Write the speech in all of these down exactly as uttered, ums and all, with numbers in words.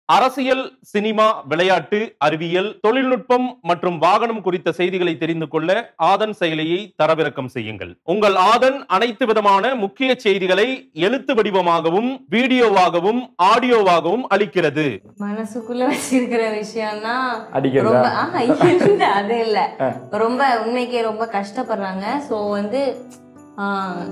அரசியல், சினிமா, விளையாட்டு, அறிவியல், தொழில்நுட்பம் மற்றும் வாகனம் குறித்த செய்திகளை தெரிந்து கொள்ள ஆதன் செயலியை தரவிறக்கம் செய்யுங்கள். உங்கள் ஆதன் அனைத்து விதமான முக்கிய செய்திகளை எழுத்து வடிவமாகவும் வீடியோவாகவும் ஆடியோவாகவும் அளிக்கிறது. மனசுக்குள்ள வச்சிருக்கிற விஷயம்னா அடிக்கிறதா? ரொம்ப ஆஹா, இல்ல, அது இல்ல. ரொம்ப உண்மைக்கே ரொம்ப கஷ்டப்படுறாங்க. சோ வந்து ஆஹ்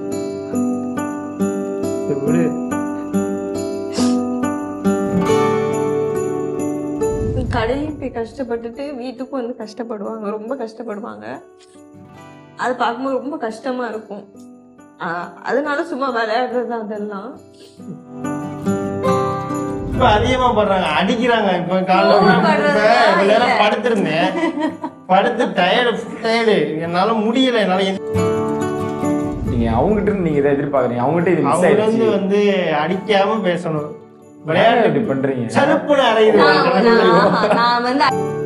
கடையும் போய் கஷ்டப்பட்டுட்டு வீட்டுக்கும் வந்து கஷ்டப்படுவாங்க, ரொம்ப கஷ்டப்படுவாங்க. அது பார்க்கும்போது ரொம்ப கஷ்டமா இருக்கும். ஆஹ் அதனால சும்மா விளையாடுறது அதெல்லாம் இப்ப அதிகமா பண்றாங்க, அடிக்கிறாங்க. இப்ப காலையில படுத்திருந்தேன், படுத்து டயர்டு டயர்டு என்னால முடியல. என்னால நீங்க அவங்ககிட்ட இருந்து நீங்க இதை எதிர்பார்க்கறீங்க, அவங்ககிட்ட இது மிஸ் அவங்க ஆயிடுச்சு. வந்து வந்து அடிக்காம பேசணும். விளையாட்டு இப்படி பண்றீங்க. செருப்புல அறையுது. நான் வந்து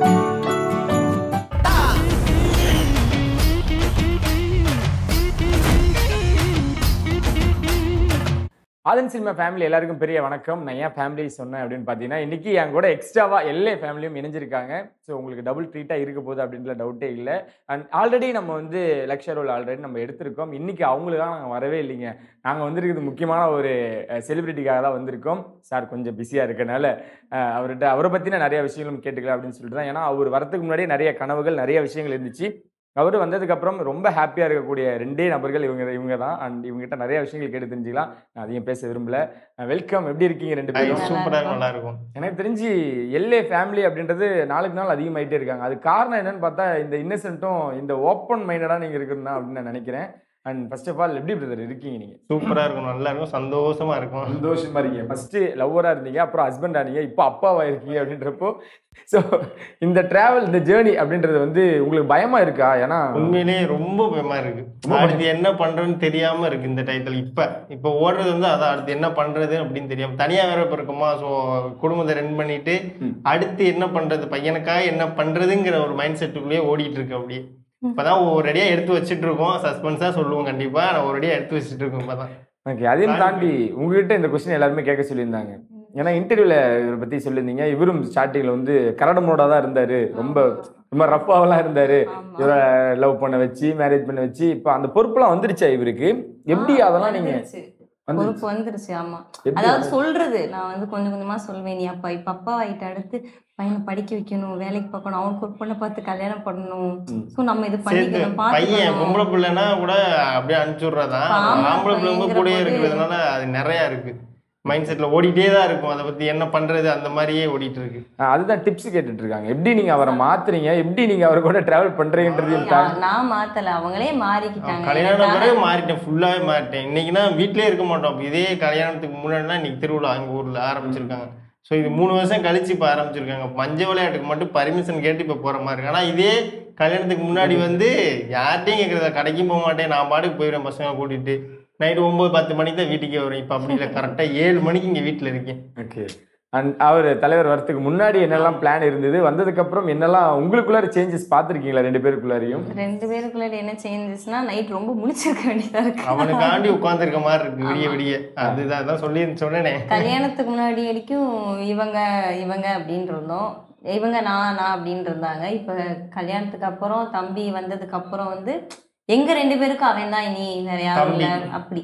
ஆதன் சினிமா ஃபேமிலி எல்லாருக்கும் பெரிய வணக்கம். நான் ஏன் ஃபேமிலி சொன்னேன் அப்படின்னு பார்த்தீங்கன்னா, இன்னைக்கு என் கூட எக்ஸ்ட்ராவா எல்லா ஃபேமிலியும் இணைஞ்சிருக்காங்க. ஸோ உங்களுக்கு டபுள் ட்ரீட்டாக இருக்க போகுது அப்படின்ற டவுட்டே இல்லை. அண்ட் ஆல்ரெடி நம்ம வந்து லக்ஷர் ரோல் ஆல்ரெடி நம்ம எடுத்திருக்கோம். இன்னைக்கு அவங்களுக்காக நாங்கள் வரவே இல்லைங்க. நாங்கள் வந்திருக்கிறது முக்கியமான ஒரு செலிபிரிட்டிக்காக தான் வந்திருக்கோம். சார் கொஞ்சம் பிஸியாக இருக்கனால அவர்கிட்ட அவரை பற்றின நிறைய விஷயங்களும் கேட்டுக்கலாம் அப்படின்னு சொல்லிட்டு தான். ஏன்னா அவர் வரதுக்கு முன்னாடியே நிறைய கனவுகள் நிறைய விஷயங்கள் இருந்துச்சு. அவர் வந்ததுக்கப்புறம் ரொம்ப ஹாப்பியாக இருக்கக்கூடிய ரெண்டே நபர்கள் இவங்க இவங்க தான். அண்ட் இவங்ககிட்ட நிறைய விஷயங்கள் கேட்டு தெரிஞ்சுக்கலாம். நான் அதிகம் பேச விரும்பல. வெல்கம். எப்படி இருக்கீங்க ரெண்டு பேரும்? சூப்பரா நல்லா இருக்கும். எனக்கு தெரிஞ்சு எல்ஏ ஃபேமிலி அப்படின்றது நாளுக்கு நாள் அதிகமாயிட்டே இருக்காங்க. அது காரணம் என்னன்னு பார்த்தா இந்த இன்னசென்ட்டும் இந்த ஓப்பன் மைண்டடாக நீங்கள் இருக்குன்னு தான் அப்படின்னு நான் நினைக்கிறேன். அண்ட் ஃபர்ஸ்ட் ஆஃப் ஆல் எப்படி பிரதர் இருக்கீங்க? நீங்கள் சூப்பரா இருக்கும், நல்லா இருக்கும், சந்தோஷமா இருக்கும். சந்தோஷமா இருக்கீங்க. ஃபர்ஸ்ட் லவ்வரா இருந்தீங்க, அப்புறம் ஹஸ்பண்ட் ஆனீங்க, இப்போ அப்பாவா இருக்கீங்க அப்படின்றப்போ ஸோ இந்த டிராவல் இந்த ஜேர்னி அப்படின்றது வந்து உங்களுக்கு பயமா இருக்கா? ஏன்னா உண்மையிலேயே ரொம்ப பயமா இருக்கு. அடுத்து என்ன பண்றதுன்னு தெரியாம இருக்கு இந்த டயத்துல. இப்ப இப்ப ஓடுறது வந்து அதான் அடுத்து என்ன பண்றது அப்படின்னு தெரியாம தனியா வேற இப்ப இருக்குமா. ஸோ குடும்பத்தை ரன் பண்ணிட்டு அடுத்து என்ன பண்றது, பையனுக்காக என்ன பண்றதுங்கிற ஒரு மைண்ட் செட்டுக்குள்ளேயே ஓடிட்டு இருக்கு. அப்படியே இப்பதான் ஒரேடியா எடுத்து வச்சுட்டு இருக்கோம். சஸ்பென்ஸா சொல்லுவோம் கண்டிப்பா. நான் ஒரேடியா எடுத்து வச்சுட்டு இருக்கோம் இப்பதான். ஓகே. அதையும் தாண்டி உங்ககிட்ட இந்த கொஸ்டின் எல்லாருமே கேட்க சொல்லியிருந்தாங்க. ஏன்னா இன்டர்வியூல இவரை பத்தி சொல்லியிருந்தீங்க. இவரும் ஸ்டார்டிங்ல வந்து கரடமோட தான் இருந்தாரு, ரொம்ப ரொம்ப ரஃபாவெல்லாம் இருந்தாரு. இவரை லவ் பண்ண வச்சு மேரேஜ் பண்ண வச்சு இப்போ அந்த பொறுப்புலாம் வந்துருச்சா இவருக்கு? எப்படி அதெல்லாம் நீங்க பொறுப்பு வந்துருச்சு? ஆமா, அதாவது சொல்றது நான் வந்து கொஞ்சம் கொஞ்சமா சொல்வேன். நீ அப்பா இப்ப அப்பா ஆயிட்டு அடுத்து பையனை படிக்க வைக்கணும், வேலைக்கு பார்க்கணும், அவனுக்கு ஒரு பொண்ணை பார்த்து கல்யாணம் பண்ணணும். சோ நம்ம இது பண்ணிக்கணும். பையன் பொம்பளை பிள்ளைன்னா கூட அப்படியே அனுப்பிச்சு விடுறதான். ஆம்பளை பிள்ளை கூடயே இருக்கிறதுனால அது நிறைய இருக்கு. மைண்ட் செட்ல ஓடிட்டே தான் இருக்கும். அதை பத்தி என்ன பண்றது அந்த மாதிரியே ஓடிட்டு இருக்கு. அதுதான் டிப்ஸ் கேட்டுட்டு இருக்காங்க. எப்படி நீங்க அவரை மாத்துறீங்க, எப்படி நீங்க அவர் கூட டிராவல் பண்றீங்கன்றது. நான் மாத்தல, அவங்களே மாறிக்கிட்டாங்க. கல்யாணம் பிறகு மாறிட்டேன், ஃபுல்லாவே மாறிட்டேன். இன்னைக்குன்னா வீட்லயே இருக்க மாட்டோம். இதே கல்யாணத்துக்கு முன்னாடினா இன்னைக்கு திருவிழா எங்க ஊர்ல ஆரம்பிச்சிருக்காங்க. ஸோ இது மூணு வருஷம் கழிச்சு இப்போ ஆரம்பிச்சிருக்காங்க. மஞ்ச விளையாட்டுக்கு மட்டும் பர்மிஷன் கேட்டு இப்போ போற மாதிரி இருக்கு. ஆனால் இதே கல்யாணத்துக்கு முன்னாடி வந்து யார்ட்டையும் கேட்கறத, கடைக்கும் போக மாட்டேன், நான் பாட்டுக்கு போயிடுவேன் பசங்க கூட்டிட்டு. நைட்டு ஒன்பது பத்து மணிக்கு தான் வீட்டுக்கே வரும். இப்போ அப்படி இல்லை, கரெக்டாக ஏழு மணிக்கு இங்கே வீட்டில் இருக்கேன். ஓகே. அண்ட் அவர் தலைவர் வரத்துக்கு முன்னாடி என்னெல்லாம் பிளான் இருந்தது, வந்ததுக்கு அப்புறம் என்னெல்லாம் உங்களுக்குள்ளார சேஞ்சஸ் பார்த்துருக்கீங்களா ரெண்டு பேருக்குள்ளாரையும்? ரெண்டு பேருக்குள்ளார என்ன சேஞ்சஸ்னா, நைட் ரொம்ப முழிச்சிருக்க வேண்டியதா இருக்கு. அவனுக்காண்டி உட்காந்துருக்க மாதிரி இருக்கு விடிய விடிய. அதுதான் தான் சொல்லி சொன்னேனே. கல்யாணத்துக்கு முன்னாடி வரைக்கும் இவங்க இவங்க அப்படின்னு இருந்தோம், இவங்க நான் நான் அப்படின்னு இருந்தாங்க. இப்ப கல்யாணத்துக்கு அப்புறம் தம்பி வந்ததுக்கு அப்புறம் வந்து எங்க ரெண்டு பேருக்கும் அவன் தான் இனி வேற யாரும் இல்ல. அப்படி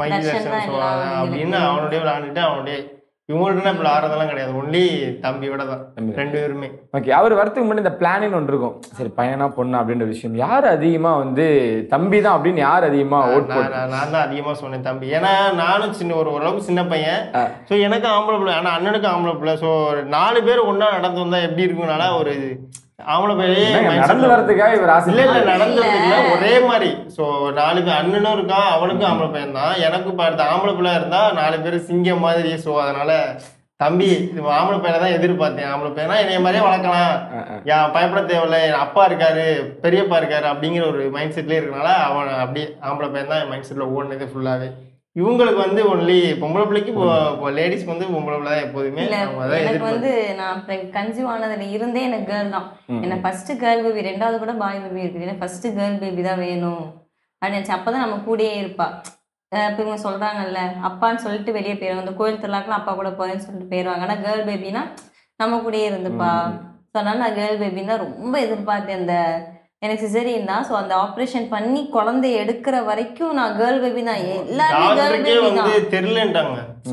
அப்படின்னு அவனுடைய விளையாண்டுட்டு அவனுடைய இவங்கள்ட்ட இப்ப ஆறதெல்லாம் கிடையாது. ஒன்லி தம்பியோட தான் ரெண்டு பேருமே. ஓகே. அவர் வரத்துக்கு முன்னாடி இந்த பிளானிங் ஒன்று இருக்கும். சரி பையனா பொண்ணா அப்படின்ற விஷயம் யார் அதிகமா வந்து தம்பி தான் அப்படின்னு யார் அதிகமா ஓட் போட்டு? நான் தான் அதிகமா சொன்னேன் தம்பி. ஏன்னா நானும் சின்ன ஒரு ஓரளவுக்கு சின்ன பையன். ஸோ எனக்கு ஆம்பளை பிள்ளை, ஆனா அண்ணனுக்கு ஆம்பளை பிள்ளை. ஸோ நாலு பேர் ஒன்னா நடந்து வந்தா எப்படி இருக்கும்னால ஒரு ஆம்பளை பிள்ளையே நடந்து வரதுக்காக இவர் ஆசை இல்லை இல்லை நடந்துறதுல ஒரே மாதிரி. ஸோ நாலு பேர் அண்ணனும் இருக்கான், அவனுக்கும் ஆம்பளை பையன் தான். எனக்கும் இப்போ அடுத்த ஆம்பளை பிள்ளை இருந்தா நாலு பேர் சிங்கம் மாதிரி. ஸோ அதனால தம்பி ஆம்பளை பையனை தான் எதிர்பார்த்தேன். ஆம்பளை பையனா என்னைய மாதிரியே வளர்க்கலாம், ஏன் பயப்பட தேவையில்லை, என் அப்பா இருக்காரு பெரியப்பா இருக்காரு அப்படிங்கிற ஒரு மைண்ட் செட்லேயே இருக்கனால அவன் அப்படியே ஆம்பளை பையன் தான் என் மைண்ட் செட்டில் ஓடுனது ஃபுல்லாகவே. இவங்களுக்கு வந்து ஒன்லி பொம்பளை பிள்ளைக்கு லேடிஸ்க்கு வந்து பொம்பளை பிள்ளை தான் எப்போதுமே. எனக்கு வந்து நான் கன்சீவ் ஆனதுல இருந்தே எனக்கு கேர்ள் தான். எனக்கு ஃபர்ஸ்ட் கேர்ள் பேபி, ரெண்டாவது கூட பாய் பேபி இருக்குது. எனக்கு ஃபர்ஸ்ட் கேர்ள் பேபி தான் வேணும் அப்படின்னு நினைச்சேன். அப்பதான் நம்ம கூடயே இருப்பா. இப்போ இவங்க சொல்றாங்கல்ல அப்பான்னு சொல்லிட்டு வெளியே போயிடுவாங்க. இந்த கோயில் திருவிழாக்கெல்லாம் அப்பா கூட போறேன்னு சொல்லிட்டு போயிடுவாங்க. ஆனால் கேர்ள் பேபினா நம்ம கூடயே இருந்துப்பா. ஸோ அதனால நான் கேர்ள் பேபின்னு தான் ரொம்ப எதிர்பார்த்தேன். அந்த எனக்கு சிசேரியன் தான். ஸோ அந்த ஆப்ரேஷன் பண்ணி குழந்தைய எடுக்கிற வரைக்கும் நான் கேர்ள் பேபி தான். எல்லாருமே கேர்ள் பேபி தான் தெரியலன்ட்டாங்க.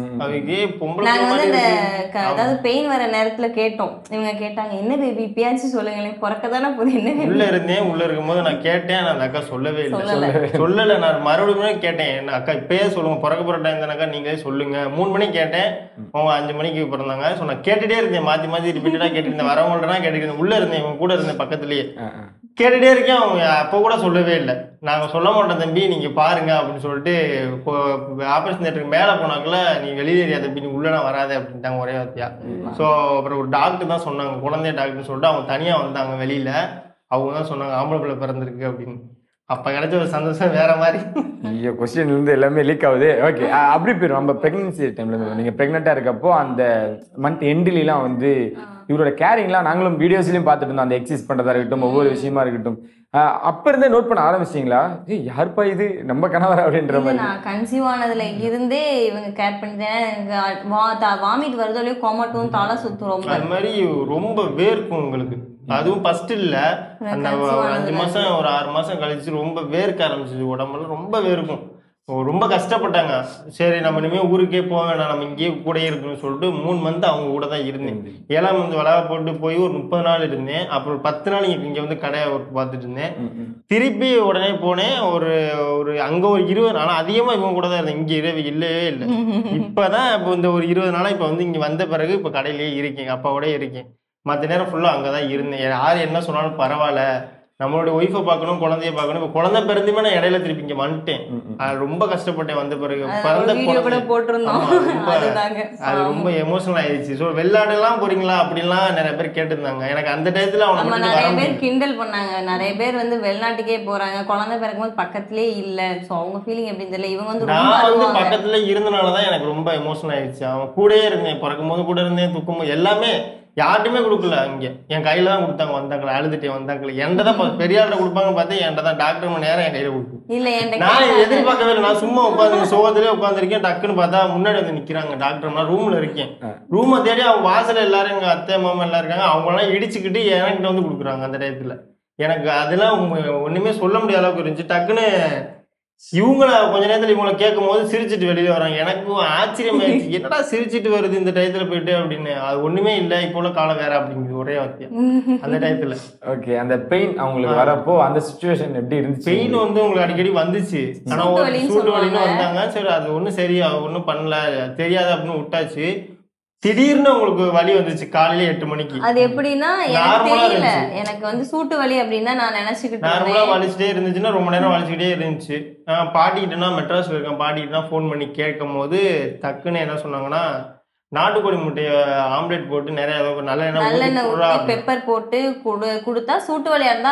நாங்க வந்து இந்த அதாவது பெயின் வர நேரத்துல கேட்டோம். இவங்க கேட்டாங்க என்ன பேபி இப்பயாச்சும் சொல்லுங்களேன், பிறக்கதானே போது என்ன உள்ள இருந்தேன். உள்ள இருக்கும் போது நான் கேட்டேன், அந்த அக்கா சொல்லவே இல்லை. சொல்லல. நான் மறுபடியும் கேட்டேன், அக்கா இப்பயே சொல்லுங்க, பிறக்க போற டைம் தானக்கா, நீங்களே சொல்லுங்க. மூணு மணிக்கு கேட்டேன், அவங்க அஞ்சு மணிக்கு பிறந்தாங்க. ஸோ நான் கேட்டுட்டே இருந்தேன், மாத்தி மாத்தி ரிப்பீட்டடா கேட்டுருந்தேன். வரவங்கள்ட்ட கேட்டுட்டு இருந்தேன். உள்ள இருந்தேன், இவங்க கூட இருந்தேன் பக்கத்துலயே கேட்டுட்டே இருக்கேன். அவங்க அப்போ கூட சொல்லவே இல்லை. நாங்கள் சொல்ல மாட்டோம் தம்பி, நீங்க பாருங்க அப்படின்னு சொல்லிட்டு ஆபரேஷன் தியேட்டருக்கு மேலே போனாக்குள்ள நீ வெளியே ஏரியா தம்பி, நீ உள்ள வராது அப்படின்ட்டாங்க ஒரே வார்த்தையா. ஸோ அப்புறம் ஒரு டாக்டர் தான் சொன்னாங்க, குழந்தைய டாக்டர்னு சொல்லிட்டு அவங்க தனியாக வந்தாங்க வெளியில. அவங்க தான் சொன்னாங்க ஆம்பளை பிள்ளை பிறந்திருக்கு அப்படின்னு. அப்போ கிடைச்ச ஒரு சந்தோஷம் வேற மாதிரி. ஐயோ, கொஸ்டின் இருந்து எல்லாமே லீக் ஆகுது. ஓகே, அப்படி போயிடும். நம்ம ப்ரெக்னன்சி டைம்ல நீங்க ப்ரெக்னெண்டா இருக்கப்போ அந்த மந்த் எண்ட்லாம் வந்து இவரோட கேரிங்லாம் நாங்களும் வீடியோஸ்லயும் பார்த்துட்டு இருந்தோம். அந்த எக்ஸசைஸ் பண்றதா இருக்கட்டும், ஒவ்வொரு விஷயமா இருக்கட்டும், அப்ப இருந்தே நோட் பண்ண ஆரம்பிச்சிட்டீங்களா, யாருப்பா இது நம்ம கணவர் அப்படின்ற மாதிரி? நான் கன்சீவ் ஆனதுல இருந்தே இவங்க கேர் பண்ணிட்டேன். வாமிட் வருதோ இல்லையோ கோமாட்டும் தலை சுத்தும் ரொம்ப. அது மாதிரி ரொம்ப வேர்க்கும் உங்களுக்கு. அதுவும் ஃபர்ஸ்ட் இல்ல, அந்த ஒரு அஞ்சு மாசம் ஒரு ஆறு மாசம் கழிச்சு ரொம்ப வேர்க்க ஆரம்பிச்சிச்சு. உடம்புல ரொம்ப வேர்க்கும். ரொம்ப கஷ்டப்பட்டாங்க. சரி நம்ம இனிமே ஊருக்கே போக வேணாம், நம்ம இங்கேயே கூட இருக்கணும்னு சொல்லிட்டு மூணு மந்த் அவங்க கூட தான் இருந்தேன். ஏழாம் மந்த் விளையாட போட்டு போய் ஒரு முப்பது நாள் இருந்தேன். அப்புறம் பத்து நாள் இங்க வந்து கடையை பார்த்துட்டு இருந்தேன். திருப்பி உடனே போனேன். ஒரு ஒரு அங்க ஒரு இருபது நாள் அதிகமா இவங்க கூட தான் இருந்தேன். இங்க இரவு இல்லவே இல்லை. இப்பதான் இப்போ இந்த ஒரு இருபது நாளா இப்ப வந்து இங்க வந்த பிறகு இப்ப கடையிலேயே இருக்கேன், அப்பாவோட இருக்கேன். மற்ற நேரம் ஃபுல்லா அங்கதான் இருந்தேன். யாரு என்ன சொன்னாலும் பரவாயில்ல, நம்மளோட ஒய்ஃபை பார்க்கணும், குழந்தைய பார்க்கணும். இப்போ குழந்தை பிறந்துமே நான் இடையில திருப்பி இங்க வந்துட்டேன். ரொம்ப கஷ்டப்பட்டேன் வந்த பிறகு. பிறந்த அது ரொம்ப எமோஷனல் ஆயிடுச்சு. ஸோ வெளிநாடுலாம் போறீங்களா அப்படின்லாம் நிறைய பேர் கேட்டிருந்தாங்க. எனக்கு அந்த டயத்துல அவங்க நிறைய பேர் கிண்டல் பண்ணாங்க. நிறைய பேர் வந்து வெளிநாட்டுக்கே போறாங்க, குழந்தை பிறக்கும் போது பக்கத்துலயே இல்ல. ஸோ அவங்க ஃபீலிங் எப்படின்னு தெரியல. இவங்க வந்து நான் வந்து பக்கத்துல இருந்தனாலதான் எனக்கு ரொம்ப எமோஷனல் ஆயிடுச்சு. அவன் கூடயே இருந்தேன், பிறக்கும் போது கூட இருந்தேன், துக்கும் போது எல்லாமே யார்ட்டுமே கொடுக்கல. இங்க என் கையில தான் கொடுத்தாங்க. வந்தாங்களா அழுதுட்டே வந்தாங்களே. என்கிட்ட தான் பெரிய ஆள்கிட்ட கொடுப்பாங்க பார்த்தேன். என்கிட்ட தான் டாக்டர் மணி நேரம் என் கையில கொடுக்கும். நான் எதிர்பார்க்கவே இல்லை. நான் சும்மா உட்காந்து சோகத்திலே உட்காந்துருக்கேன். டக்குன்னு பார்த்தா முன்னாடி வந்து நிக்கிறாங்க டாக்டர். நான் ரூம்ல இருக்கேன். ரூமை தேடி அவங்க வாசல எல்லாரும் எங்க அத்தை மாமா எல்லாம் இருக்காங்க. அவங்க எல்லாம் இடிச்சுக்கிட்டு என்கிட்ட வந்து கொடுக்குறாங்க. அந்த டயத்துல எனக்கு அதெல்லாம் ஒண்ணுமே சொல்ல முடியாத அளவுக்கு இருந்துச்சு. டக்குன்னு இவங்கள கொஞ்ச நேரத்துல இவங்களை கேட்கும் போது சிரிச்சுட்டு வெளியே வராங்க. எனக்கும் ஆச்சரியமாயிடுச்சு, என்னடா சிரிச்சுட்டு வருது இந்த டயத்துல போயிட்டு அப்படின்னு. அது ஒண்ணுமே இல்லை, இப்போ உள்ள காலம் வேற அப்படிங்குது ஒரே வார்த்தையா அந்த டயத்துல. ஓகே, அந்த பெயின் அவங்களுக்கு வரப்போ அந்த சிச்சுவேஷன் எப்படி இருந்துச்சு? பெயின் வந்து உங்களுக்கு அடிக்கடி வந்துச்சு. ஆனா ஒரு சூட்டு வலின்னு வந்தாங்க. சரி அது ஒன்றும் சரியா ஒன்றும் பண்ணல, தெரியாது அப்படின்னு விட்டாச்சு. திடீர்னு உங்களுக்கு வலி வந்துச்சு காலையில எட்டு மணிக்கு. அது எப்படின்னா எனக்கு தெரியல. எனக்கு வந்து சூட்டு வலி அப்படின்னா நான் நினைச்சுக்கிட்டு நார்மலா வலிச்சுட்டே இருந்துச்சுன்னா ரொம்ப நேரம் வலிச்சுக்கிட்டே இருந்துச்சு. பாட்டிக்கிட்டனா மெட்ராஸ்ல இருக்கேன், பாட்டிக்கிட்டனா ஃபோன் பண்ணி கேட்கும் போது டக்குன்னு என்ன சொன்னாங்கன்னா, நாட்டுக்கோழி முட்டைய ஆம்லெட் போட்டு நிறைய நல்ல எண்ணெய் பெப்பர் போட்டு கொடுத்தா சூட்டு வலியா இருந்தா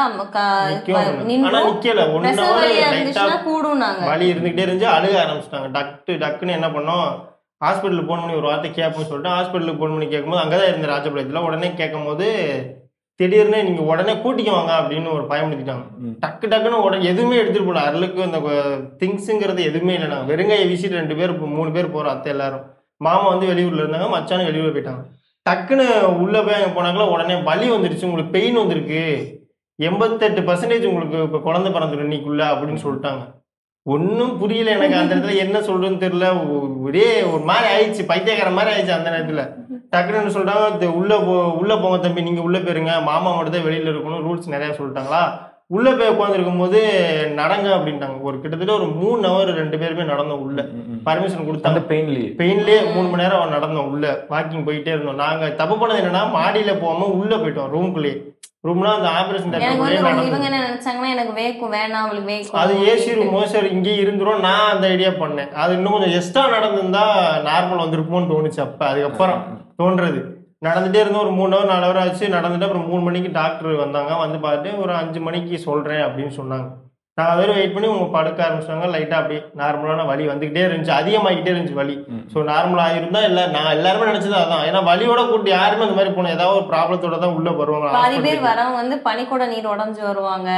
நிக்கல. ஒன்னு கூடும். நாங்க வலி இருந்துகிட்டே இருந்துச்சு, அழுக ஆரம்பிச்சிட்டாங்க. டக்கு டக்குன்னு என்ன பண்ணோம், ஹாஸ்பிட்டலுக்கு போன் பண்ணி ஒரு வார்த்தை கேட்போம்னு சொல்லிட்டு ஹாஸ்பிட்டலுக்கு போன் பண்ணி கேட்கும்போது அங்கதான் இருந்த ராஜபாளையத்துல. உடனே கேட்கும் போது திடீர்னு நீங்க உடனே கூட்டிக்க வாங்க அப்படின்னு ஒரு பயமுடுத்திட்டாங்க. டக்கு டக்குன்னு உடனே எதுவுமே எடுத்துட்டு போல. அருளுக்கு அந்த திங்ஸுங்கிறது எதுவுமே இல்லை. நாங்கள் வெறுங்காய வீசிட்டு ரெண்டு பேர் மூணு பேர் போறோம். அத்தை எல்லாரும், மாமா வந்து வெளியூர்ல இருந்தாங்க, மச்சானும் வெளியூர்ல போயிட்டாங்க. டக்குன்னு உள்ள போய் அங்கே போனாங்களா உடனே வலி வந்துருச்சு, உங்களுக்கு பெயின் வந்திருக்கு, எண்பத்தெட்டு பர்சன்டேஜ் உங்களுக்கு இப்போ குழந்தை பிறந்துடும் இன்னைக்குள்ள அப்படின்னு சொல்லிட்டாங்க. ஒன்னும் புரியல எனக்கு. அந்த இடத்துல என்ன சொல்றதுன்னு தெரியல. ஒரே ஒரு மாதிரி ஆயிடுச்சு, பைத்தியக்கார மாதிரி ஆயிடுச்சு அந்த நேரத்துல. டக்குன்னு சொல்லிட்டாங்க, உள்ள போ உள்ள போங்க தம்பி, நீங்க உள்ள போயிருங்க, மாமா மட்டும் தான் வெளியில இருக்கணும், ரூல்ஸ் நிறைய சொல்லிட்டாங்களா. உள்ள போய் உட்காந்துருக்கும் போது நடங்க அப்படின்ட்டாங்க. ஒரு கிட்டத்தட்ட ஒரு மூணு ஹவர் ரெண்டு பேருமே நடந்தோம். உள்ள பர்மிஷன் கொடுத்தாங்க. பெயின்லயே பெயின்லயே மூணு மணி நேரம் நடந்தோம். உள்ள வாக்கிங் போயிட்டே இருந்தோம். நாங்க தப்பு பண்ணது என்னன்னா, மாடியில போகாம உள்ள போயிட்டோம் ரூம்குள்ளேயே. ரூம்னா அந்த ஆபரேஷன் இவங்க என்ன நினைச்சாங்கன்னா எனக்கு வேக்கும் வேணாம் அவளுக்கு வேக்கும், அது ஏசி ரூம் மோசர் இங்கே இருந்துரும். நான் அந்த ஐடியா பண்ணேன். அது இன்னும் கொஞ்சம் எக்ஸ்ட்ரா நடந்திருந்தா நார்மல் வந்திருக்குமோன்னு தோணுச்சு. அப்ப அதுக்கப்புறம் தோன்றது நடந்துட்டே இருந்தோம். ஒரு மூணு ஹவர் நாலு ஹவர் ஆச்சு நடந்துட்டு. அப்புறம் மூணு மணிக்கு டாக்டர் வந்தாங்க. வந்து பார்த்துட்டு ஒரு அஞ்சு மணிக்கு சொல்றேன் அப்படின்னு சொன்னாங்க. நான் அதை வெயிட் பண்ணி உங்க படுக்க ஆரம்பிச்சாங்க. லைட்டா அப்படி நார்மலான வலி வந்துகிட்டே இருந்துச்சு, அதிகமாகிட்டே இருந்துச்சு வலி. ஸோ நார்மலா இருந்தா இல்ல, நான் எல்லாருமே நினைச்சது அதான். ஏன்னா வலியோட கூட்டி யாருமே அந்த மாதிரி போனோம், ஏதாவது ஒரு ப்ராப்ளத்தோட தான் உள்ள வருவாங்க. பாதி பேர் வரவங்க வந்து பனிக்கூட நீர் உடஞ்சு வருவாங்க,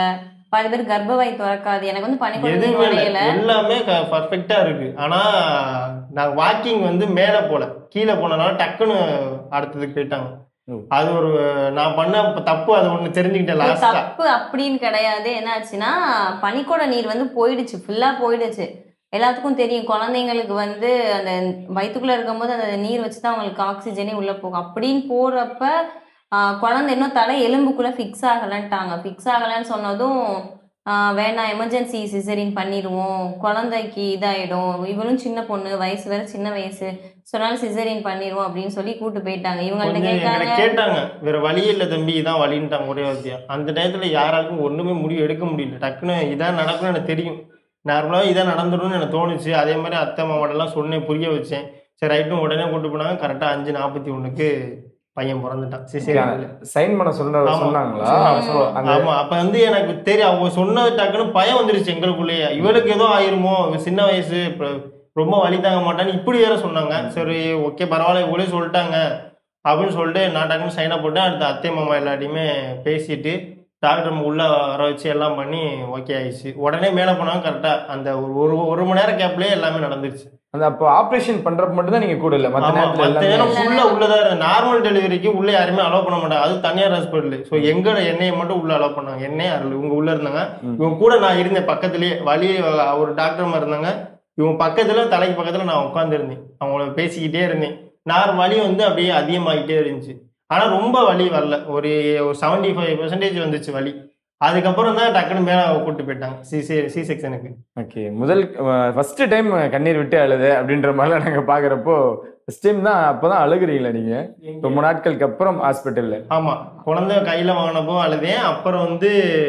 பாதி பேர் கர்ப்பவாய் திறக்காது. எனக்கு வந்து பனிக்குடம் நீர் எதுவுமே இல்ல. வளையல. எல்லாமே பர்ஃபெக்டா இருக்கு. ஆனா நான் வாக்கிங் வந்து மேல போல, கீழே போனனால டக்குன்னு அடுத்ததுக்கு போயிட்டாங்க. ஓ. அது ஒரு நான் பண்ண தப்பு, அது ஒண்ணு தெரிஞ்சுக்கிட்டேன் லாஸ்டா. தப்பு அப்படின்னு கிடையாது. என்ன ஆச்சுன்னா பனிக்குட நீர் வந்து போயிடுச்சு, ஃபுல்லா போயிடுச்சு. எல்லாத்துக்கும் தெரியும் குழந்தைங்களுக்கு வந்து அந்த வயிற்றுக்குள்ள இருக்கும்போது அந்த நீர் வச்சுதான் அவங்களுக்கு ஆக்சிஜனே உள்ள போகும். அப்படின்னு போறப்ப ஆஹ் குழந்தை இன்னும் தலை எலும்புக்குள்ள ஃபிக்ஸ் ஆகலன்ட்டாங்க. ஃபிக்ஸ் ஆகலன்னு சொன்னதும் ஆஹ் வேணாம், எமர்ஜென்சி சிசரின் பண்ணிடுவோம், குழந்தைக்கு இதாயிடும், இவளும் சின்ன பொண்ணு, வயசு வேற சின்ன வயசு, சொன்னாலும் சிசரின் பண்ணிடுவோம் அப்படின்னு சொல்லி கூட்டு போயிட்டாங்க. இவங்கள்ட்ட கொஞ்சம் கேட்காங்க, எங்களை கேட்டாங்க, வேற வழியே இல்லை தம்பி, இதான் வழின்ட்டாங்க ஒரே வார்த்தையா. அந்த டயத்துல யாராருக்கும் ஒண்ணுமே முடிவு எடுக்க முடியல. டக்குன்னு இதான் நடக்கும்னு எனக்கு தெரியும், நார்மலாக இதான் நடந்துடும்னு எனக்கு தோணுச்சு. அதே மாதிரி அத்தை மாமாட்டெல்லாம் சொன்னேன், புரிய வச்சேன். சரி ரைட்டும் உடனே கூட்டு போனாங்க. கரெக்டா அஞ்சு நாற்பத்தி ஒண்ணுக்கு பையன் பிறந்துட்டான். சரி சைன் பண்ண சொல்ல ஆமா. சொன்னாங்களா? So, அந்த ஆமா, அப்ப வந்து எனக்கு தெரியும் அவங்க சொன்னது டக்குன்னு பயம் வந்துருச்சு எங்களுக்குள்ளேயே. இவளுக்கு ஏதோ ஆயிருமோ, இவ சின்ன வயசு, இப்ப ரொம்ப வலி தாங்க மாட்டான்னு இப்படி வேற சொன்னாங்க. சரி ஓகே பரவாயில்ல, இவங்களே சொல்லிட்டாங்க அப்படின்னு சொல்லிட்டு நான் டக்குன்னு சைனா போட்டேன். அடுத்த அத்தை மாமா எல்லாத்தையுமே பேசிட்டு டாக்டர் உள்ள வர வச்சு எல்லாம் பண்ணி ஓகே ஆயிடுச்சு. உடனே மேலே போனாங்க. கரெக்டா அந்த ஒரு ஒரு ஒரு மணி நேரம் கேப்லயே எல்லாமே நடந்துருச்சு. அந்த அப்போ ஆபரேஷன் பண்றப்ப மட்டும் தான் நீங்க கூட இல்ல, மத்த ஆமா, நேரத்துல மத்த எல்லாமே நேரம் ஃபுல்லா உள்ளதா இருக்கு. நார்மல் டெலிவரிக்கு உள்ள யாருமே அலோவ் பண்ண மாட்டாங்க, அது தனியார் ஹாஸ்பிட்டல். ஸோ எங்க என்னையை மட்டும் உள்ள அலோவ் பண்ணாங்க. என்னைய அருள் இவங்க உள்ள இருந்தாங்க. இவங்க கூட நான் இருந்தேன் பக்கத்துலயே. வழி ஒரு டாக்டர் இருந்தாங்க, இவங்க பக்கத்துல தலைக்கு பக்கத்துல நான் உட்காந்துருந்தேன். அவங்கள பேசிக்கிட்டே இருந்தேன். நான் வலி வந்து அப்படியே அதிகமாகிட்டே இருந்துச்சு. ஆனா ரொம்ப வலி வரல, ஒரு ஒரு செவன்டி ஃபைவ் பெர்சன்டேஜ் வந்துச்சு வலி. அதுக்கப்புறம் தான் டக்குனு மேல கூட்டு போயிட்டாங்க சி சி செக்ஷனுக்கு. ஓகே, முதல் ஃபர்ஸ்ட் டைம் கண்ணீர் விட்டு அழுது அப்படின்ற மாதிரிலாம் நாங்க பாக்குறப்போ ஃபர்ஸ்ட் டைம் தான், அப்பதான் அழுகுறீங்களா நீங்க ரொம்ப நாட்களுக்கு அப்புறம் ஹாஸ்பிட்டல்ல? ஆமா, குழந்தை கையில வாங்கினப்போ அழுதேன். அப்புறம் வந்து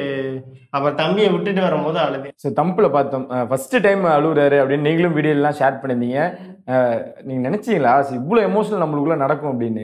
அவர் தம்பியை விட்டுட்டு வரும்போது அழுதேன். ஸோ தம்பில் பார்த்தோம் ஃபர்ஸ்ட் டைம் அழுகுறாரு அப்படின்னு நீங்களும் வீடியோ எல்லாம் ஷேர் பண்ணியிருந்தீங்க. நீங்க நினைச்சீங்களா இவ்வளோ எமோஷனல் நம்மளுக்குள்ள நடக்கும் அப்படின்னு?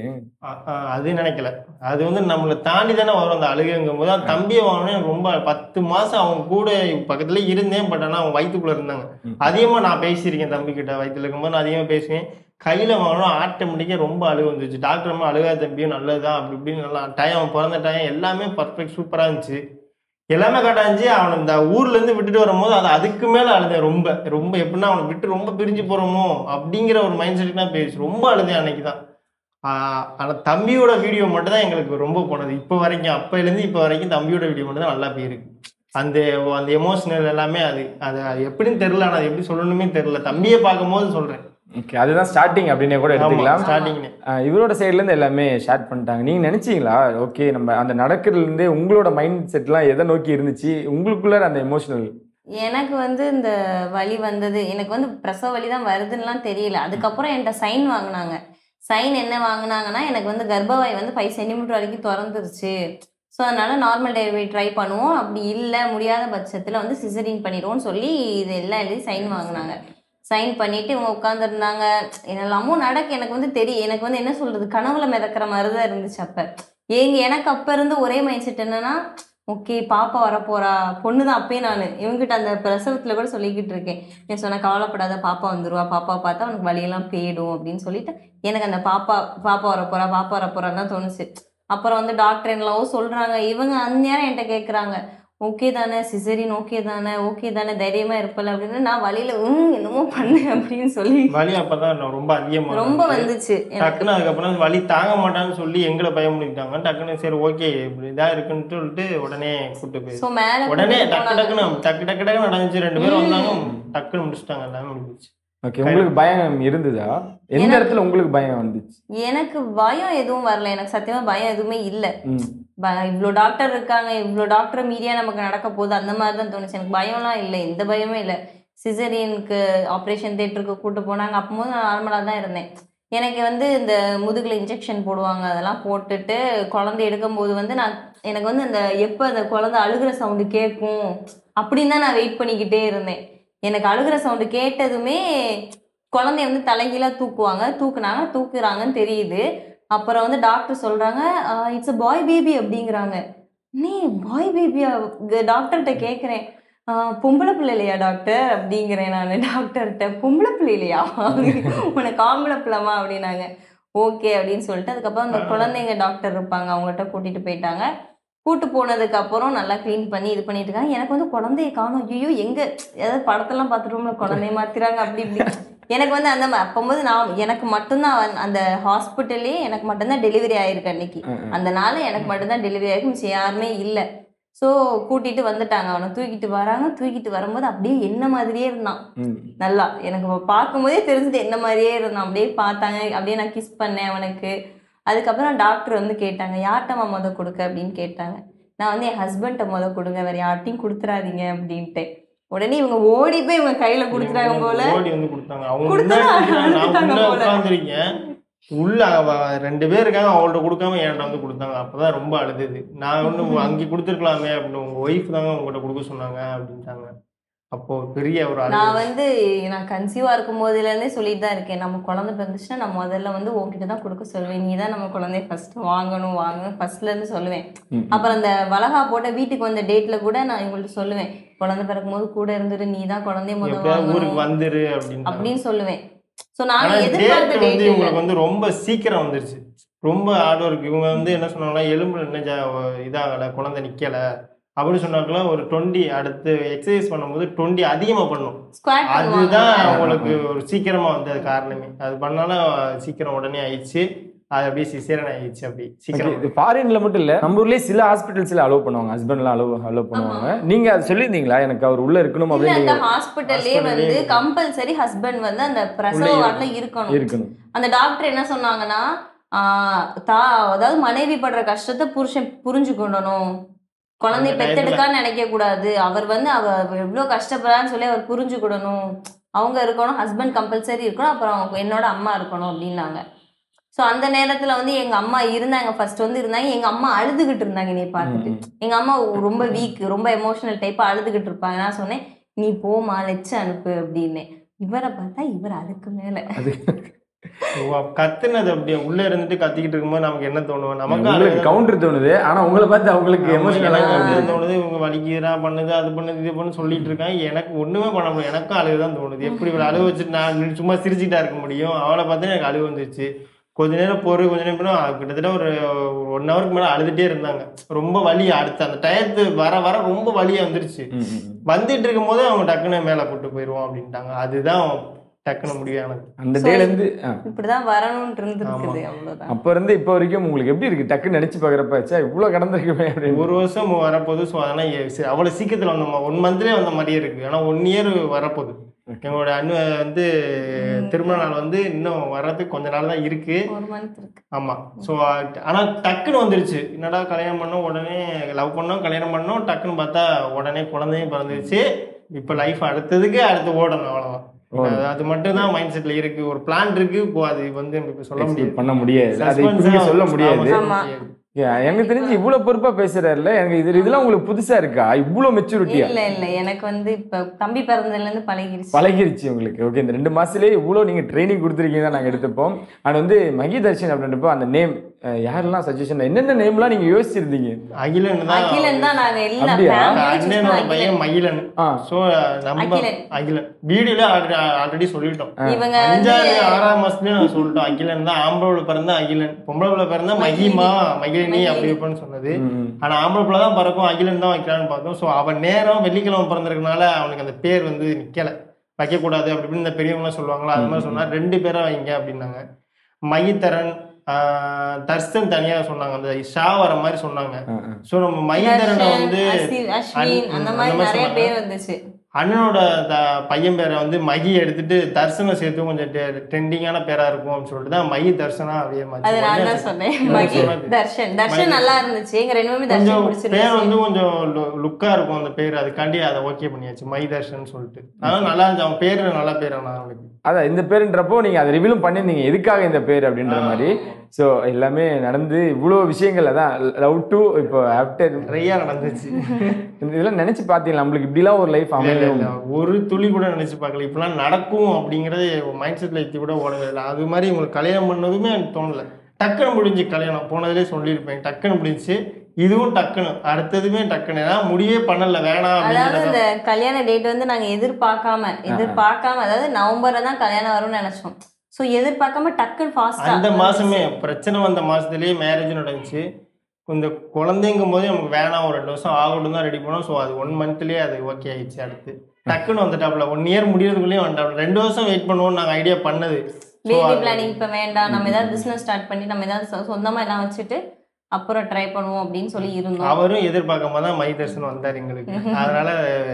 அது நினைக்கல. அது வந்து நம்மளை தாண்டி தானே வரும் அந்த அழுகுங்கும் போது. அந்த தம்பியை வாங்கினேன். ரொம்ப பத்து மாசம் அவங்க கூட பக்கத்துல இருந்தேன். பட் ஆனால் அவங்க வயிற்றுக்குள்ள இருந்தாங்க. அதிகமா நான் பேசியிருக்கேன் தம்பி கிட்ட. வயிற்றுல இருக்கும்போது நான் அதிகமாக பேசுவேன். கையில வாங்கணும் ஆட்டோமேட்டிக்காக ரொம்ப அழுகு வந்துச்சு. டாக்டர் அம்மா அழுகா தம்பியும் நல்லதுதான் அப்படி இப்படின்னு நல்லா டைம், அவன் பிறந்த டைம் எல்லாமே பர்ஃபெக்ட் சூப்பரா இருந்துச்சு. எல்லாமே கரெக்டாக இருந்துச்சு. அவனை இந்த ஊர்ல இருந்து விட்டுட்டு வரும்போது அது அதுக்கு மேல அழுதேன். ரொம்ப ரொம்ப எப்படின்னா அவனை விட்டு ரொம்ப பிரிஞ்சு போறோமோ அப்படிங்கிற ஒரு மைண்ட் செட்டுக்கு தான் போயிடுச்சு. ரொம்ப அழுதேன் அன்னைக்கு தான். ஆஹ் ஆனா தம்பியோட வீடியோ மட்டும் தான் எங்களுக்கு ரொம்ப போனது இப்போ வரைக்கும். அப்பையில இருந்து இப்போ வரைக்கும் தம்பியோட வீடியோ மட்டும் தான் நல்லா போயிருக்கு. அந்த அந்த எமோஷனல் எல்லாமே அது அது அது எப்படின்னு தெரியல. ஆனால் அது எப்படி சொல்லணுமே தெரியல. தம்பியை பார்க்கும்போது சொல்றேன். ஓகே, அதுதான் ஸ்டார்டிங் அப்படின்னே கூட எடுத்துக்கலாம். ஸ்டார்டிங் இவரோட சைட்ல இருந்து எல்லாமே ஷேர் பண்ணிட்டாங்க. நீங்க நினைச்சீங்களா ஓகே நம்ம அந்த நடக்கிறதுல இருந்தே உங்களோட மைண்ட் செட்லாம் எதை நோக்கி இருந்துச்சு உங்களுக்குள்ள அந்த எமோஷனல்? எனக்கு வந்து இந்த வலி வந்தது, எனக்கு வந்து பிரசவ வலி தான் வருதுன்னுலாம் தெரியல. அதுக்கப்புறம் என்கிட்ட சைன் வாங்கினாங்க. சைன் என்ன வாங்கினாங்கன்னா, எனக்கு வந்து கர்ப்பவாய் வந்து ஃபைவ் சென்டிமீட்டர் வரைக்கும் திறந்துருச்சு, ஸோ அதனால நார்மல் டெலிவரி ட்ரை பண்ணுவோம், அப்படி இல்லை முடியாத பட்சத்தில் வந்து சிசரின் பண்ணிடுவோம்னு சொல்லி இது எல்லாம் எழுதி சைன் வாங்கினாங்க. சைன் பண்ணிட்டு இவங்க உட்காந்துருந்தாங்க. என்னெல்லாமோ நடக்கு. எனக்கு வந்து தெரியும், எனக்கு வந்து என்ன சொல்றது, கனவுல மிதக்கிற மாதிரி தான் இருந்துச்சு அப்ப. ஏங்க எனக்கு அப்ப இருந்து ஒரே மைண்ட் செட் என்னன்னா, ஓகே பாப்பா வரப்போறா, பொண்ணு தான். அப்பயே நான் இவங்ககிட்ட அந்த பிரசவத்துல கூட சொல்லிக்கிட்டு இருக்கேன், நீ சொன்ன கவலைப்படாத, பாப்பா வந்துருவா, பாப்பா பார்த்தா உனக்கு வலியெல்லாம் போயிடும் அப்படின்னு சொல்லிட்டு எனக்கு அந்த பாப்பா பாப்பா வரப்போறா பாப்பா வரப்போறான்னு தான் தோணுச்சு. அப்புறம் வந்து டாக்டர் என்னவோ சொல்றாங்க. இவங்க அந்நேரம் என்கிட்ட கேட்குறாங்க, ஓகே தானே சிசரின், ஓகே தானே ஓகே தானே தைரியமா இருப்பல அப்படின்னு. நான் வழியில ஹம் என்னமோ பண்ணேன் அப்படின்னு சொல்லி வலி அப்பதான் ரொம்ப அதிகமா ரொம்ப வந்துச்சு. டக்குன்னு அதுக்கப்புறம் வலி தாங்க மாட்டான்னு சொல்லி எங்களை பயமுடிட்டாங்க. டக்குன்னு சரி ஓகே இப்படி இதா இருக்குன்னு சொல்லிட்டு உடனே கூட்டு போய் ஸோ மேலே உடனே டக்கு டக்குன்னு டக்கு டக்கு டக்கு நடந்துச்சு. ரெண்டு பேரும் வந்தாங்க, டக்குன்னு முடிச்சுட்டாங்க, எல்லாமே முடிஞ்சிச்சு. ஓகே, உங்களுக்கு பயம் இருந்ததா? எந்த இடத்துல உங்களுக்கு பயம் வந்துச்சு? எனக்கு பயம் எதுவும் வரல. எனக்கு சத்தியமா பயம் எதுவுமே இல்லை. இவ்வளோ டாக்டர் இருக்காங்க, இவ்வளோ டாக்டர் மீடியா நமக்கு நடக்க போகுது, அந்த மாதிரி தான் தோணுச்சு. எனக்கு பயம்லாம் இல்லை, எந்த பயமே இல்லை. சிசரியனுக்கு ஆப்ரேஷன் தியேட்டருக்கு கூப்பிட்டு போனாங்க. அப்போது நான் நார்மலாக தான் இருந்தேன். எனக்கு வந்து இந்த முதுகில் இன்ஜெக்ஷன் போடுவாங்க, அதெல்லாம் போட்டுட்டு குழந்தை எடுக்கும்போது வந்து நான் எனக்கு வந்து அந்த எப்போ அந்த குழந்தை அழுகிற சவுண்டு கேட்கும் அப்படின்னு தான் நான் வெயிட் பண்ணிக்கிட்டே இருந்தேன். எனக்கு அழுகிற சவுண்டு கேட்டதுமே குழந்தைய வந்து தலைகீழாக தூக்குவாங்க, தூக்குனாங்க தூக்குறாங்கன்னு தெரியுது. அப்புறம் வந்து டாக்டர் சொல்கிறாங்க இட்ஸ் அ பாய் பேபி அப்படிங்கிறாங்க. நீ பாய் பேபியா? டாக்டர்கிட்ட கேட்குறேன், பொம்பளை பிள்ளை இல்லையா டாக்டர் அப்படிங்கிறேன் நான் டாக்டர்கிட்ட. பொம்பளை பிள்ளை இல்லையா, உனக்கு ஆம்பளை பிள்ளைமா அப்படின்னாங்க. ஓகே அப்படின்னு சொல்லிட்டு அதுக்கப்புறம் அந்த குழந்தைங்க டாக்டர் இருப்பாங்க, அவங்ககிட்ட கூட்டிகிட்டு போயிட்டாங்க. கூட்டு போனதுக்கு அப்புறம் நல்லா க்ளீன் பண்ணி இது பண்ணிட்டு இருக்காங்க. எனக்கு வந்து குழந்தைய காணும், ஐயோ எங்க ஏதாவது படத்தெல்லாம் பார்த்துட்டோம்ல குழந்தைய மாத்திராங்க அப்படி இப்படி. எனக்கு வந்து அந்த அப்போது நான் எனக்கு மட்டும்தான் அந்த ஹாஸ்பிட்டல்லே எனக்கு மட்டும்தான் டெலிவரி ஆயிருக்கு அன்னைக்கு. அந்த நாள் எனக்கு மட்டும்தான் டெலிவரி ஆயிருக்கு, மிச்சம் யாருமே இல்லை. ஸோ கூட்டிட்டு வந்துட்டாங்க, அவனை தூக்கிட்டு வராங்க. தூக்கிட்டு வரும்போது அப்படியே என்ன மாதிரியே இருந்தான். நல்லா எனக்கு பார்க்கும்போதே தெரிஞ்சது என்ன மாதிரியே இருந்தான். அப்படியே பார்த்தாங்க, அப்படியே நான் கிஸ் பண்ணேன் அவனுக்கு. அதுக்கப்புறம் டாக்டர் வந்து கேட்டாங்க, யார்கிட்டமா முத கொடுக்க அப்படின்னு கேட்டாங்க. நான் வந்து என் ஹஸ்பண்ட்டை முத கொடுங்க, வேற யார்ட்டையும் கொடுத்துறாதீங்க அப்படின்ட்டு. உடனே இவங்க ஓடி போய் இவங்க கையில கொடுத்துட்டாங்க போல. ஓடி வந்து கொடுத்தாங்க. அவங்க உட்காந்துருக்கேன் உள்ள ரெண்டு பேர் இருக்காங்க, அவங்கள்ட்ட கொடுக்காம என்கிட்ட வந்து கொடுத்தாங்க. அப்பதான் ரொம்ப அழுதுது. நான் ஒண்ணு அங்கே கொடுத்துருக்கலாமே அப்படின்னு, உங்க ஒய்ஃப் தாங்க உங்கள்கிட்ட கொடுக்க சொன்னாங்க அப்படின்ட்டாங்க. அப்போ பெரிய ஒரு நான் வந்து நான் கன்சீவா இருக்கும் போதுல இருந்தே சொல்லிட்டு தான் இருக்கேன், நம்ம குழந்தை பிறந்துச்சுன்னா நான் முதல்ல வந்து உங்ககிட்ட தான் கொடுக்க சொல்லுவேன், நீ தான் நம்ம குழந்தைய ஃபர்ஸ்ட் வாங்கணும் வாங்கணும் ஃபர்ஸ்ட்ல இருந்து சொல்லுவேன். அப்புறம் அந்த வளகா போட்ட வீட்டுக்கு வந்த டேட்ல கூட நான் இவங்கள்ட்ட சொல்லுவேன், குழந்தை பிறக்கும் போது கூட இருந்துட்டு நீ தான் குழந்தைய முதல்ல ஊருக்கு வந்துரு அப்படின்னு அப்படின்னு சொல்லுவேன். ஸோ நாங்க எதிர்பார்த்த டேட் உங்களுக்கு வந்து ரொம்ப சீக்கிரம் வந்துருச்சு, ரொம்ப ஹார்ட் ஒர்க். இவங்க வந்து என்ன சொன்னாங்கன்னா, எலும்புல என்ன இதாகல, குழந்தை நிக்கல அப்படின்னு சொன்னாக்கலாம். ஒரு டுவெண்ட்டி அடுத்து எக்ஸசைஸ் பண்ணும்போது டுவெண்ட்டி அதிகமா பண்ணும். அதுதான் அவங்களுக்கு ஒரு சீக்கிரமா வந்தது காரணமே. அது பண்ணாலும் சீக்கிரம் உடனே ஆயிடுச்சு. அது அப்படியே சிசேரியன் ஆயிடுச்சு. அப்படி சீக்கிரம். இது ஃபாரின்ல மட்டும் இல்ல, நம்ம ஊர்லயே சில ஹாஸ்பிட்டல்ஸ்ல அலோவ் பண்ணுவாங்க, ஹஸ்பண்ட்லாம் அலோவ் அலோவ் பண்ணுவாங்க. நீங்க அது சொல்லியிருந்தீங்களா, எனக்கு அவர் உள்ள இருக்கணும் அப்படின்னு? அந்த ஹாஸ்பிட்டல்லே வந்து கம்பல்சரி ஹஸ்பண்ட் வந்து அந்த பிரசவ வார்டுல இருக்கணும் இருக்கணும் அந்த டாக்டர் என்ன சொன்னாங்கன்னா, தா அதாவது மனைவி படுற கஷ்டத்தை புருஷன் புரிஞ்சுக்கணும், குழந்தை பெத்தெடுக்கான்னு நினைக்க கூடாது, அவர் வந்து அவர் எவ்வளவு கஷ்டப்படுறான்னு சொல்லி அவர் புரிஞ்சுக்கிடணும், அவங்க இருக்கணும், ஹஸ்பண்ட் கம்பல்சரி இருக்கணும், அப்புறம் என்னோட அம்மா இருக்கணும் அப்படின்னாங்க. ஸோ அந்த நேரத்துல வந்து எங்க அம்மா இருந்தாங்க, ஃபர்ஸ்ட் வந்து இருந்தாங்க. எங்க அம்மா அழுதுகிட்டு இருந்தாங்க என்னை பார்த்துட்டு. எங்க அம்மா ரொம்ப வீக், ரொம்ப எமோஷனல் டைப்பா அழுதுகிட்டு இருப்பாங்க. நான் சொன்னேன், நீ போமா லெச்சு அனுப்பு அப்படின்னு. இவரை பார்த்தா இவர் அதுக்கு மேல கத்துனது அப்படியே உள்ள இருந்துட்டு கத்திக்கிட்டு இருக்கும்போது நமக்கு என்ன தோணும், நமக்கு கவுண்டர் தோணுது. ஆனா உங்களை பார்த்து அவங்களுக்கு எமோஷனலாக தோணுது, இவங்க வலிக்குறா பண்ணுது அது பண்ணுது இது பண்ணு சொல்லிட்டு இருக்காங்க. எனக்கு ஒண்ணுமே பண்ண முடியும், எனக்கும் அழுகுதான் தோணுது. எப்படி இவளை அழுக வச்சுட்டு நான் சும்மா சிரிச்சுட்டா இருக்க முடியும்? அவளை பார்த்தா எனக்கு அழுகு வந்துருச்சு. கொஞ்ச நேரம் பொறு கொஞ்ச நேரம் கிட்டத்தட்ட ஒரு ஒன் ஹவருக்கு மேல அழுதுட்டே இருந்தாங்க. ரொம்ப வலி, அடுத்து அந்த டயத்து வர வர ரொம்ப வலியா வந்துருச்சு. வந்துட்டு இருக்கும் போது அவங்க டக்குன்னு மேல போட்டு போயிருவோம் அப்படின்ட்டாங்க. அதுதான் டக்குன்னு முடியும் எனக்கு. அந்த டேல இருந்து இப்படிதான் வரணும்னு இருந்திருக்குது. அவ்வளவுதான். அப்ப இருந்து இப்ப வரைக்கும் உங்களுக்கு எப்படி இருக்கு டக்குன்னு நினைச்சு பாக்குறப்ப, சே இவ்வளவு கடந்திருக்குமே அப்படின்னு? ஒரு வருஷம் வரப்போகுது. ஸோ அதெல்லாம் அவ்வளவு சீக்கிரத்துல வந்த ஒன் மந்த்லயே வந்த மாதிரியே இருக்கு. ஆனா ஒன் இயர் வரப்போகுது. எங்களோட அண்ணு வந்து திருமண நாள் வந்து இன்னும் வர்றதுக்கு கொஞ்ச நாள் தான் இருக்கு. ஆமா. ஸோ ஆனா டக்குன்னு வந்துருச்சு. என்னடா கல்யாணம் பண்ணோம், உடனே லவ் பண்ணோம், கல்யாணம் பண்ணோம், டக்குன்னு பார்த்தா உடனே குழந்தையும் பிறந்துருச்சு. இப்ப லைஃப் அடுத்ததுக்கு அடுத்து ஓடணும், அவ்வளவுதான். அது மட்டும் தான் மைண்ட் செட்ல இருக்கு. ஒரு பிளான் இருக்கு. இப்போ அது வந்து சொல்ல முடியாது, பண்ண முடியாது, சொல்ல முடியாது. எனக்கு தெரிஞ்சு இவ்வளவு பொறுப்பா பேசுறாருல, எனக்கு இது இதெல்லாம் உங்களுக்கு புதுசா இருக்கா? இவ்வளவு மெச்சூரிட்டியா? இல்ல இல்ல, எனக்கு வந்து இப்ப தம்பி பிறந்ததுல இருந்து பழகிருச்சு பழகிருச்சு உங்களுக்கு. ஓகே, இந்த ரெண்டு மாசத்துலயே இவ்வளவு நீங்க ட்ரைனிங் கொடுத்துருக்கீங்க தான் நாங்க எடுத்துப்போம். அண்ட் வந்து மகி தர்ஷன் அப்படின்றப்போ அந்த நேம் யாரெல்லாம் சஜஷன், என்னென்ன நேம்லாம் நீங்க யோசிச்சிருந்தீங்க? அகிலன் தான். அகிலன் தான் நாங்க எல்லாம் அண்ணனோட பையன் மகிலன். சோ நம்ம அகிலன் வீடியோல ஆல்ரெடி சொல்லிட்டோம். இவங்க அஞ்சாறு ஆறாம் மாசத்துலயே நான் சொல்லிட்டோம், அகிலன் தான். ஆம்பளை பிறந்தா அகிலன், பொம்பளை பிறந்தா மகிமா மகிழினி அப்படி இப்படின்னு சொன்னது. ஆனா ஆம்பளை பிள்ளை தான் பிறக்கும், அகிலன் தான் வைக்கலான்னு பார்த்தோம். சோ அவன் நேரம் வெள்ளிக்கிழமை பிறந்திருக்கனால அவனுக்கு அந்த பேர் வந்து நிக்கல, வைக்கக்கூடாது அப்படி இப்படின்னு இந்த பெரியவங்களாம் சொல்லுவாங்களா, அது மாதிரி சொன்னா ரெண்டு பேரை வைங்க அப்படின்னாங்க. மகிதரன் தர்ஷன் தனியா சொன்னாங்க, அந்த ஷா வர மாதிரி சொன்னாங்க. சோ நம்ம மகிதரனை வந்து அண்ணனோட பையன் பேரை வந்து மகி எடுத்துட்டு தர்சனை சேர்த்து கொஞ்சம் ட்ரெண்டிங்கான பேரா இருக்கும் அப்படின்னு சொல்லிட்டு தான் மகி தர்சனா அப்படியே பேர் வந்து கொஞ்சம் லுக்கா இருக்கும் அந்த பேர். அதுக்காண்டி அதை ஓகே பண்ணியாச்சு, மை தர்ஷன் சொல்லிட்டு. அதனால நல்லா இருந்துச்சு. அவன் பேரு நல்ல பேர். அவனுக்கு அதான் இந்த பேருன்றப்போ நீங்க அதை ரிவீலும் பண்ணிருந்தீங்க, எதுக்காக இந்த பேர் அப்படின்ற மாதிரி. ஸோ எல்லாமே நடந்து இவ்வளோ விஷயங்கள் அதான் லவ் டு இப்போ ஆஃப்டர் நிறையா நடந்துச்சு. இதெல்லாம் நினைச்சு பார்த்தீங்களா நம்மளுக்கு இப்படிலாம் ஒரு லைஃப் அமையல? ஒரு துளி கூட நினைச்சு பார்க்கல இப்படிலாம் நடக்கும் அப்படிங்கிறது மைண்ட் செட்ல எத்தி கூட ஓடவே இல்லை. அது மாதிரி உங்களுக்கு கல்யாணம் பண்ணதுமே எனக்கு தோணலை. டக்குன்னு முடிஞ்சு கல்யாணம், போனதுலேயே சொல்லியிருப்பேன், டக்குன்னு முடிஞ்சு. இதுவும் டக்குன்னு, அடுத்ததுமே டக்குன்னு. ஏன்னா முடிவே பண்ணல, வேணாம். அதாவது இந்த கல்யாண டேட் வந்து நாங்க எதிர்பார்க்காம எதிர்பார்க்காம அதாவது நவம்பர்ல தான் கல்யாணம் வரும்னு நினைச்சோம். ஸோ எதிர்பார்க்காம டக்குன்னு ஃபாஸ்டா அந்த மாசமே பிரச்சனை வந்த மாசத்துலயே மேரேஜ் நடந்துச்சு. இந்த குழந்தைங்கும் போது நமக்கு வேணாம் ஒரு ரெண்டு வருஷம் ஆகட்டும் தான் ரெடி பண்ணோம். ஸோ அது ஒன் மந்த்லேயே அது ஓகே ஆயிடுச்சு. அடுத்து டக்குன்னு வந்துட்டாப்ல ஒன் இயர் முடியறதுக்குள்ளேயே வந்துட்டாப்ல. ரெண்டு வருஷம் வெயிட் பண்ணுவோம்னு நாங்கள் ஐடியா பண்ணது. பேபி பிளானிங் இப்போ வேண்டாம், நம்ம ஏதாவது பிஸ்னஸ் ஸ்டார்ட் பண்ணி நம்ம ஏதாவது சொந்தமாக எல்லாம் வச்சுட்டு அப்புறம் ட்ரை பண்ணுவோம் அப்படின்னு சொல்லி இருந்தோம். அவரும் எதிர்பார்க்காம தான் மை தர்ஷன் வந்தார் எங்களுக்கு. அதனால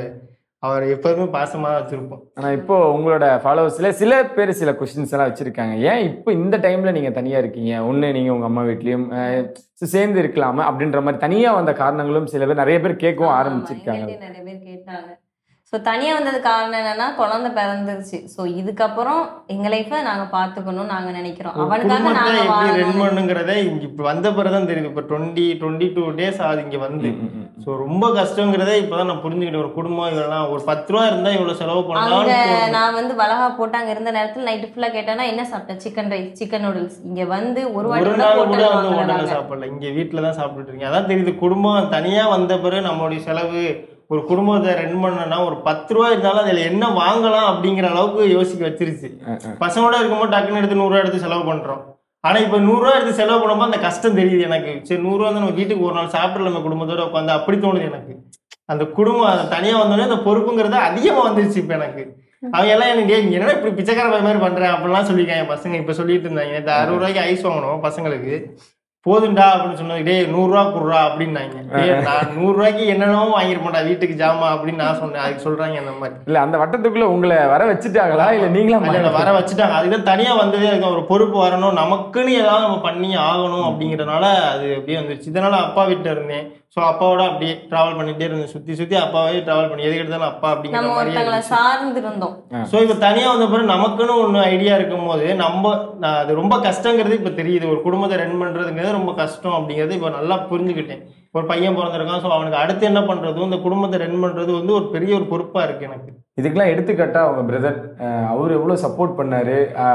அவர் எப்போதுமே பாசமாக தான் வச்சுருப்போம். ஆனால் இப்போ உங்களோட ஃபாலோவர்ஸில் சில பேர் சில கொஸ்டின்ஸ் எல்லாம் வச்சுருக்காங்க. ஏன் இப்போ இந்த டைமில் நீங்கள் தனியாக இருக்கீங்க, ஒன்று நீங்கள் உங்கள் அம்மா வீட்லேயும் சேர்ந்து இருக்கலாமா அப்படின்ற மாதிரி தனியாக வந்த காரணங்களும் சில பேர் நிறைய பேர் கேட்கவும் ஆரம்பிச்சிருக்காங்க. நிறைய பேர் கேட்டாங்க. ஸோ தனியாக வந்தது காரணம் என்னன்னா குழந்தை பிறந்துருச்சு. ஸோ இதுக்கப்புறம் எங்கள் லைஃப்பை நாங்கள் பார்த்துக்கணும் நாங்கள் நினைக்கிறோம். அவனுக்காக நாங்கள் ரன் பண்ணுங்கிறதே இங்கே இப்போ வந்த பிறகு தான் தெரியுது. இப்போ டுவெண்ட்டி டுவெண்ட்டி டூ டேஸ் ஆகுது இங்கே வந்து. ஸோ ரொம்ப கஷ்டங்கிறதே இப்போ தான் நான் புரிஞ்சுக்கிட்டேன். ஒரு குடும்பம் இதெல்லாம் ஒரு பத்து ரூபா இருந்தால் இவ்வளோ செலவு பண்ணலாம். நான் வந்து வளகா போட்டு அங்கே இருந்த நேரத்தில் நைட்டு ஃபுல்லாக கேட்டேன்னா என்ன சாப்பிட்டேன், சிக்கன் ரைஸ் சிக்கன் நூடுல்ஸ். இங்கே வந்து ஒரு ஒரு நாள் கூட வந்து ஹோட்டலில் சாப்பிடல, இங்கே வீட்டில் தான் சாப்பிட்டுட்டு இருக்கீங்க. அதான் தெரியுது குடும்பம் தனியாக வந்த பிறகு நம்மளுடைய செலவு. ஒரு குடும்பத்தை ரன் பண்ணனா ஒரு பத்து ரூபா இருந்தாலும் அதில் என்ன வாங்கலாம் அப்படிங்கிற அளவுக்கு யோசிக்க வச்சிருச்சு. பசங்களோட இருக்கும்போது டக்குன்னு எடுத்து நூறுரூவா எடுத்து செலவு பண்ணுறோம். ஆனால் இப்போ நூறுரூவா எடுத்து செலவு பண்ணும்போது அந்த கஷ்டம் தெரியுது எனக்கு. சரி நூறுரூவா வந்து நம்ம வீட்டுக்கு ஒரு நாள் சாப்பிடல நம்ம குடும்பத்தோட உட்காந்து அப்படி தோணுது எனக்கு. அந்த குடும்பம் அதை தனியாக வந்தோடனே அந்த பொறுப்புங்கிறது அதிகமாக வந்துருச்சு இப்போ எனக்கு. அவங்க எல்லாம் எனக்கு என்னடா இப்படி பிச்சைக்கார மாதிரி பண்ணுறேன் அப்படிலாம் சொல்லியிருக்காங்க என் பசங்க. இப்போ சொல்லிட்டு இருந்தாங்க இந்த அறுபது ரூபாய்க்கு ஐஸ் வாங்கணும் பசங்களுக்கு, போதுண்டா அப்படின்னு சொன்னது. டே நூறுரூவா குடுறா அப்படின்னாங்க. நான் நூறுரூவாய்க்கு என்னென்னமோ வாங்கிருப்பேன்டா வீட்டுக்கு ஜாமா அப்படின்னு நான் சொன்னேன். அதுக்கு சொல்றாங்க அந்த மாதிரி. இல்ல அந்த வட்டத்துக்குள்ள உங்களை வர வச்சுட்டாங்களா இல்ல நீங்களா? வர வச்சுட்டாங்க. அதுதான் தனியா வந்ததே அதுக்கு ஒரு பொறுப்பு வரணும், நமக்குன்னு ஏதாவது நம்ம பண்ணி ஆகணும் அப்படிங்கறதுனால அது அப்படியே வந்துருச்சு. இதனால அப்பா வீட்டுல இருந்தேன். ஸோ அப்பாவோட அப்படியே டிராவல் பண்ணிட்டே இருந்தேன். சுத்தி சுத்தி அப்பாவே டிராவல் பண்ணி எதுக்கு எடுத்தாலும் அப்பா அப்படிங்கிற மாதிரி சார்ந்து இருந்தோம். ஸோ இப்போ தனியா வந்த பிறகு நமக்குன்னு ஒன்று ஐடியா இருக்கும் போது நம்ம அது ரொம்ப கஷ்டங்கிறது இப்போ தெரியுது. ஒரு குடும்பத்தை ரன் பண்றதுங்கிறது ரொம்ப கஷ்டம் அப்படிங்கிறது இப்போ நல்லா புரிஞ்சுக்கிட்டேன். ஒரு பையன் பிறந்திருக்கான். ஸோ அவனுக்கு அடுத்து என்ன பண்றது, இந்த குடும்பத்தை ரன் பண்றது வந்து ஒரு பெரிய ஒரு பொறுப்பா இருக்கு எனக்கு. இதுக்கெல்லாம் எடுத்துக்காட்டா அவங்க பிரதர் அவரு எவ்வளவு சப்போர்ட் பண்ணாரு.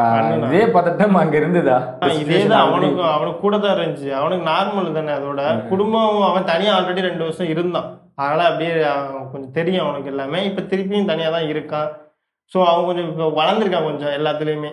இதே பதட்டம் அங்க இருந்ததா? இதேதான் அவனுக்கு அவனுக்கு கூட தான் இருந்துச்சு. அவனுக்கு நார்மல் தானே. அதோட குடும்பம் அவன் தனியா ஆல்ரெடி ரெண்டு வருஷம் இருந்தான். அதனால அப்படியே கொஞ்சம் தெரியும் அவனுக்கு எல்லாமே. இப்ப திருப்பியும் தனியா தான் இருக்கான். ஸோ அவன் கொஞ்சம் இப்போ வளர்ந்துருக்கான் கொஞ்சம் எல்லாத்துலயுமே.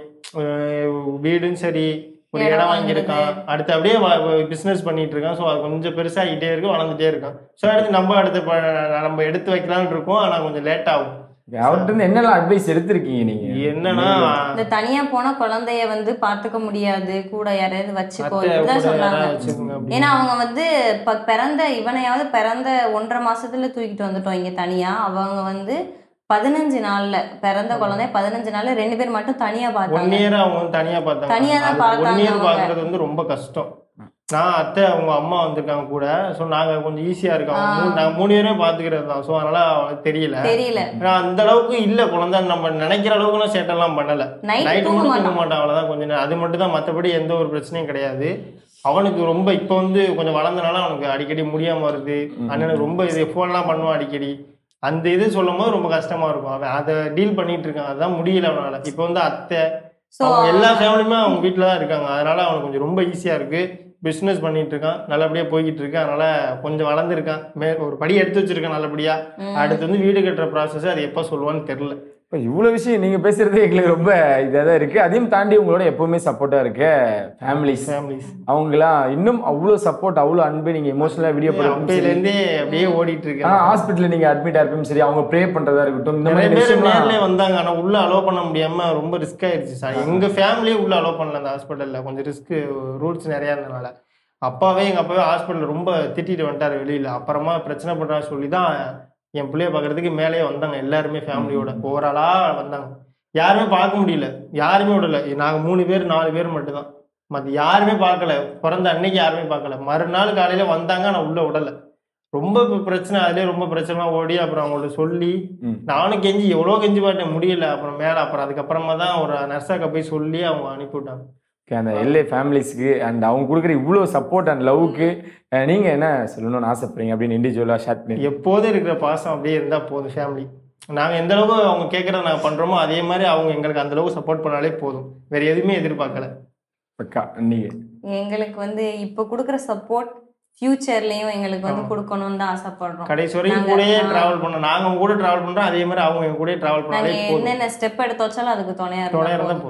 வீடும் சரி, ஒரு இடம் வாங்கியிருக்கான். அடுத்து அப்படியே பிசினஸ் பண்ணிட்டு இருக்கான். ஸோ அது கொஞ்சம் பெருசாகிட்டே இருக்கு, வளர்ந்துட்டே இருக்கான். ஸோ அடுத்து நம்ம அடுத்து நம்ம எடுத்து வைக்கலாம்னு இருக்கோம். ஆனா கொஞ்சம் லேட் ஆகும். அவர்கிட்ட என்னெல்லாம் அட்வைஸ் எடுத்திருக்கீங்க நீங்க? என்னன்னா இந்த தனியா போனா குழந்தைய வந்து பாத்துக்க முடியாது, கூட யாரையாவது வச்சுக்கோ இப்படிதான் சொன்னாங்க. ஏன்னா அவங்க வந்து இப்ப பிறந்த இவனையாவது பிறந்த ஒன்றரை மாசத்துல தூக்கிட்டு வந்துட்டோம் இங்க தனியா. அவங்க வந்து பதினஞ்சு நாள்ல பிறந்த குழந்தை பதினஞ்சு நாள்ல ரெண்டு பேர் மட்டும் தனியா பார்த்தாங்க. ஒன் இயர் அவங்க தனியா பார்த்தாங்க. தனியா தான் பார்த்தாங்க. ஒன் இயர் பார்க்கறது வந்து ரொம்ப கஷ்டம். நான் அத்தை அவங்க அம்மா வந்திருக்காங்க கூட. ஸோ நாங்கள் கொஞ்சம் ஈஸியாக இருக்கோம். நாங்கள் மூணு பேருமே பார்த்துக்கிறது தான். ஸோ அதனால அவனுக்கு தெரியல தெரியல அந்த அளவுக்கு இல்லை. குழந்தை நம்ம நினைக்கிற அளவுக்கு நான் சேட்டெல்லாம் பண்ணலை. நைட்டு மட்டும் தூங்க மாட்டான் அவ்வளோதான். கொஞ்சம் அது மட்டும் தான், மற்றபடி எந்த ஒரு பிரச்சனையும் கிடையாது. அவனுக்கு ரொம்ப இப்போ வந்து கொஞ்சம் வளர்ந்தனால அவனுக்கு அடிக்கடி முடியாமல் வருது. அண்ணனுக்கு ரொம்ப இது ஃபோன்லாம் பண்ணுவான் அடிக்கடி. அந்த இது சொல்லும் போது ரொம்ப கஷ்டமா இருக்கும். அவன் அதை டீல் பண்ணிட்டு இருக்கான். அதுதான் முடியல அவனால. இப்போ வந்து அத்தை எல்லா ஃபேமிலியுமே அவங்க வீட்டில் தான் இருக்காங்க. அதனால அவனுக்கு கொஞ்சம் ரொம்ப ஈஸியாக இருக்கு. பிஸ்னஸ் பண்ணிட்டு இருக்கான், நல்லபடியா போய்கிட்டு இருக்கு. அதனால கொஞ்சம் வளர்ந்துருக்கான். மே ஒரு படி எடுத்து வச்சிருக்கான் நல்லபடியா. அடுத்து வந்து வீடு கட்டுற ப்ராசஸ் அது எப்போ சொல்லுவான்னு தெரியல. இப்போ இவ்வளோ விஷயம் நீங்கள் பேசுகிறதே எங்களுக்கு ரொம்ப இதாக தான் இருக்குது. அதையும் தாண்டி உங்களோட எப்போவுமே சப்போர்ட்டாக இருக்க ஃபேமிலிஸ் ஃபேமிலிஸ் அவங்களாம் இன்னும் அவ்வளோ சப்போர்ட், அவ்வளோ அன்பு. நீங்கள் எமோஷனலாக வீடியோ போடுறதுலேருந்தே அப்படியே ஓடிட்டு இருக்கு. ஆனால் ஹாஸ்பிட்டலில் நீங்கள் அட்மிட் ஆகிருப்போம் சரி, அவங்க ப்ரே பண்ணுறதா இருக்கட்டும், இந்த மாதிரி நேரில் வந்தாங்க. ஆனால் உள்ளே அலோவ் பண்ண முடியாமல் ரொம்ப ரிஸ்க் ஆயிடுச்சு சார். எங்கள் ஃபேமிலியே உள்ளே அலோவ் பண்ணல அந்த ஹாஸ்பிட்டலில். கொஞ்சம் ரிஸ்க் ரூல்ஸ் நிறையா இருந்தனால அப்பாவே எங்கள் அப்பாவே ஹாஸ்பிட்டலில் ரொம்ப திட்டிட்டு வந்துட்டார் வெளியில். அப்புறமா பிரச்சனை பண்ணுறா சொல்லி தான் என் பிள்ளைய பார்க்கறதுக்கு மேலே வந்தாங்க. எல்லாருமே ஃபேமிலியோட ஓவராலாக வந்தாங்க. யாருமே பார்க்க முடியல, யாருமே விடல. நாங்கள் மூணு பேர் நாலு பேர் மட்டும்தான். மற்ற யாருமே பார்க்கல. பிறந்த அன்னைக்கு யாருமே பார்க்கல. மறுநாள் காலையில் வந்தாங்க, ஆனால் உள்ளே விடலை. ரொம்ப பிரச்சனை, அதுலேயே ரொம்ப பிரச்சனை ஓடி அப்புறம் அவங்கள்ட்ட சொல்லி நானும் கெஞ்சி எவ்வளோ கெஞ்சி பார்த்தேன், முடியல. அப்புறம் மேலே அப்புறம் அதுக்கப்புறமா தான் ஒரு நர்ஸாக்க போய் சொல்லி அவங்க அனுப்பிவிட்டாங்க. அந்த எல்ஏ ஃபேமிலிஸ்க்கு அண்ட் அவங்க கொடுக்குற இவ்வளோ சப்போர்ட் அண்ட் லவ்க்கு நீங்கள் என்ன சொல்லணும்னு ஆசைப்படுறீங்க அப்படின்னு இண்டிவிஜுவலாக ஷேர் பண்ணி? எப்போதும் இருக்கிற பாசம் அப்படியே இருந்தால் போதும். ஃபேமிலி நாங்கள் எந்த அளவுக்கு அவங்க கேட்குறத நாங்கள் பண்ணுறோமோ அதே மாதிரி அவங்க எங்களுக்கு அந்த அளவுக்கு சப்போர்ட் பண்ணாலே போதும். வேற எதுவுமே எதிர்பார்க்கல. பக்கா. நீங்கள் எங்களுக்கு வந்து இப்போ கொடுக்குற சப்போர்ட் ஃபியூச்சர்லயும் எங்களுக்கு வந்து கொடுக்கணும்னு தான் ஆசைப்படுறோம். கடைசி வரைக்கும் கூடயே டிராவல் பண்ணோம். நாங்கள் கூட டிராவல் பண்ணுறோம், அதே மாதிரி அவங்க எங்க கூட டிராவல் பண்ணாலே போதும். என்னென்ன ஸ்டெப் எடுத்து வச்சாலும் அதுக்கு துணையா துணையா இருந்தால் போதும்.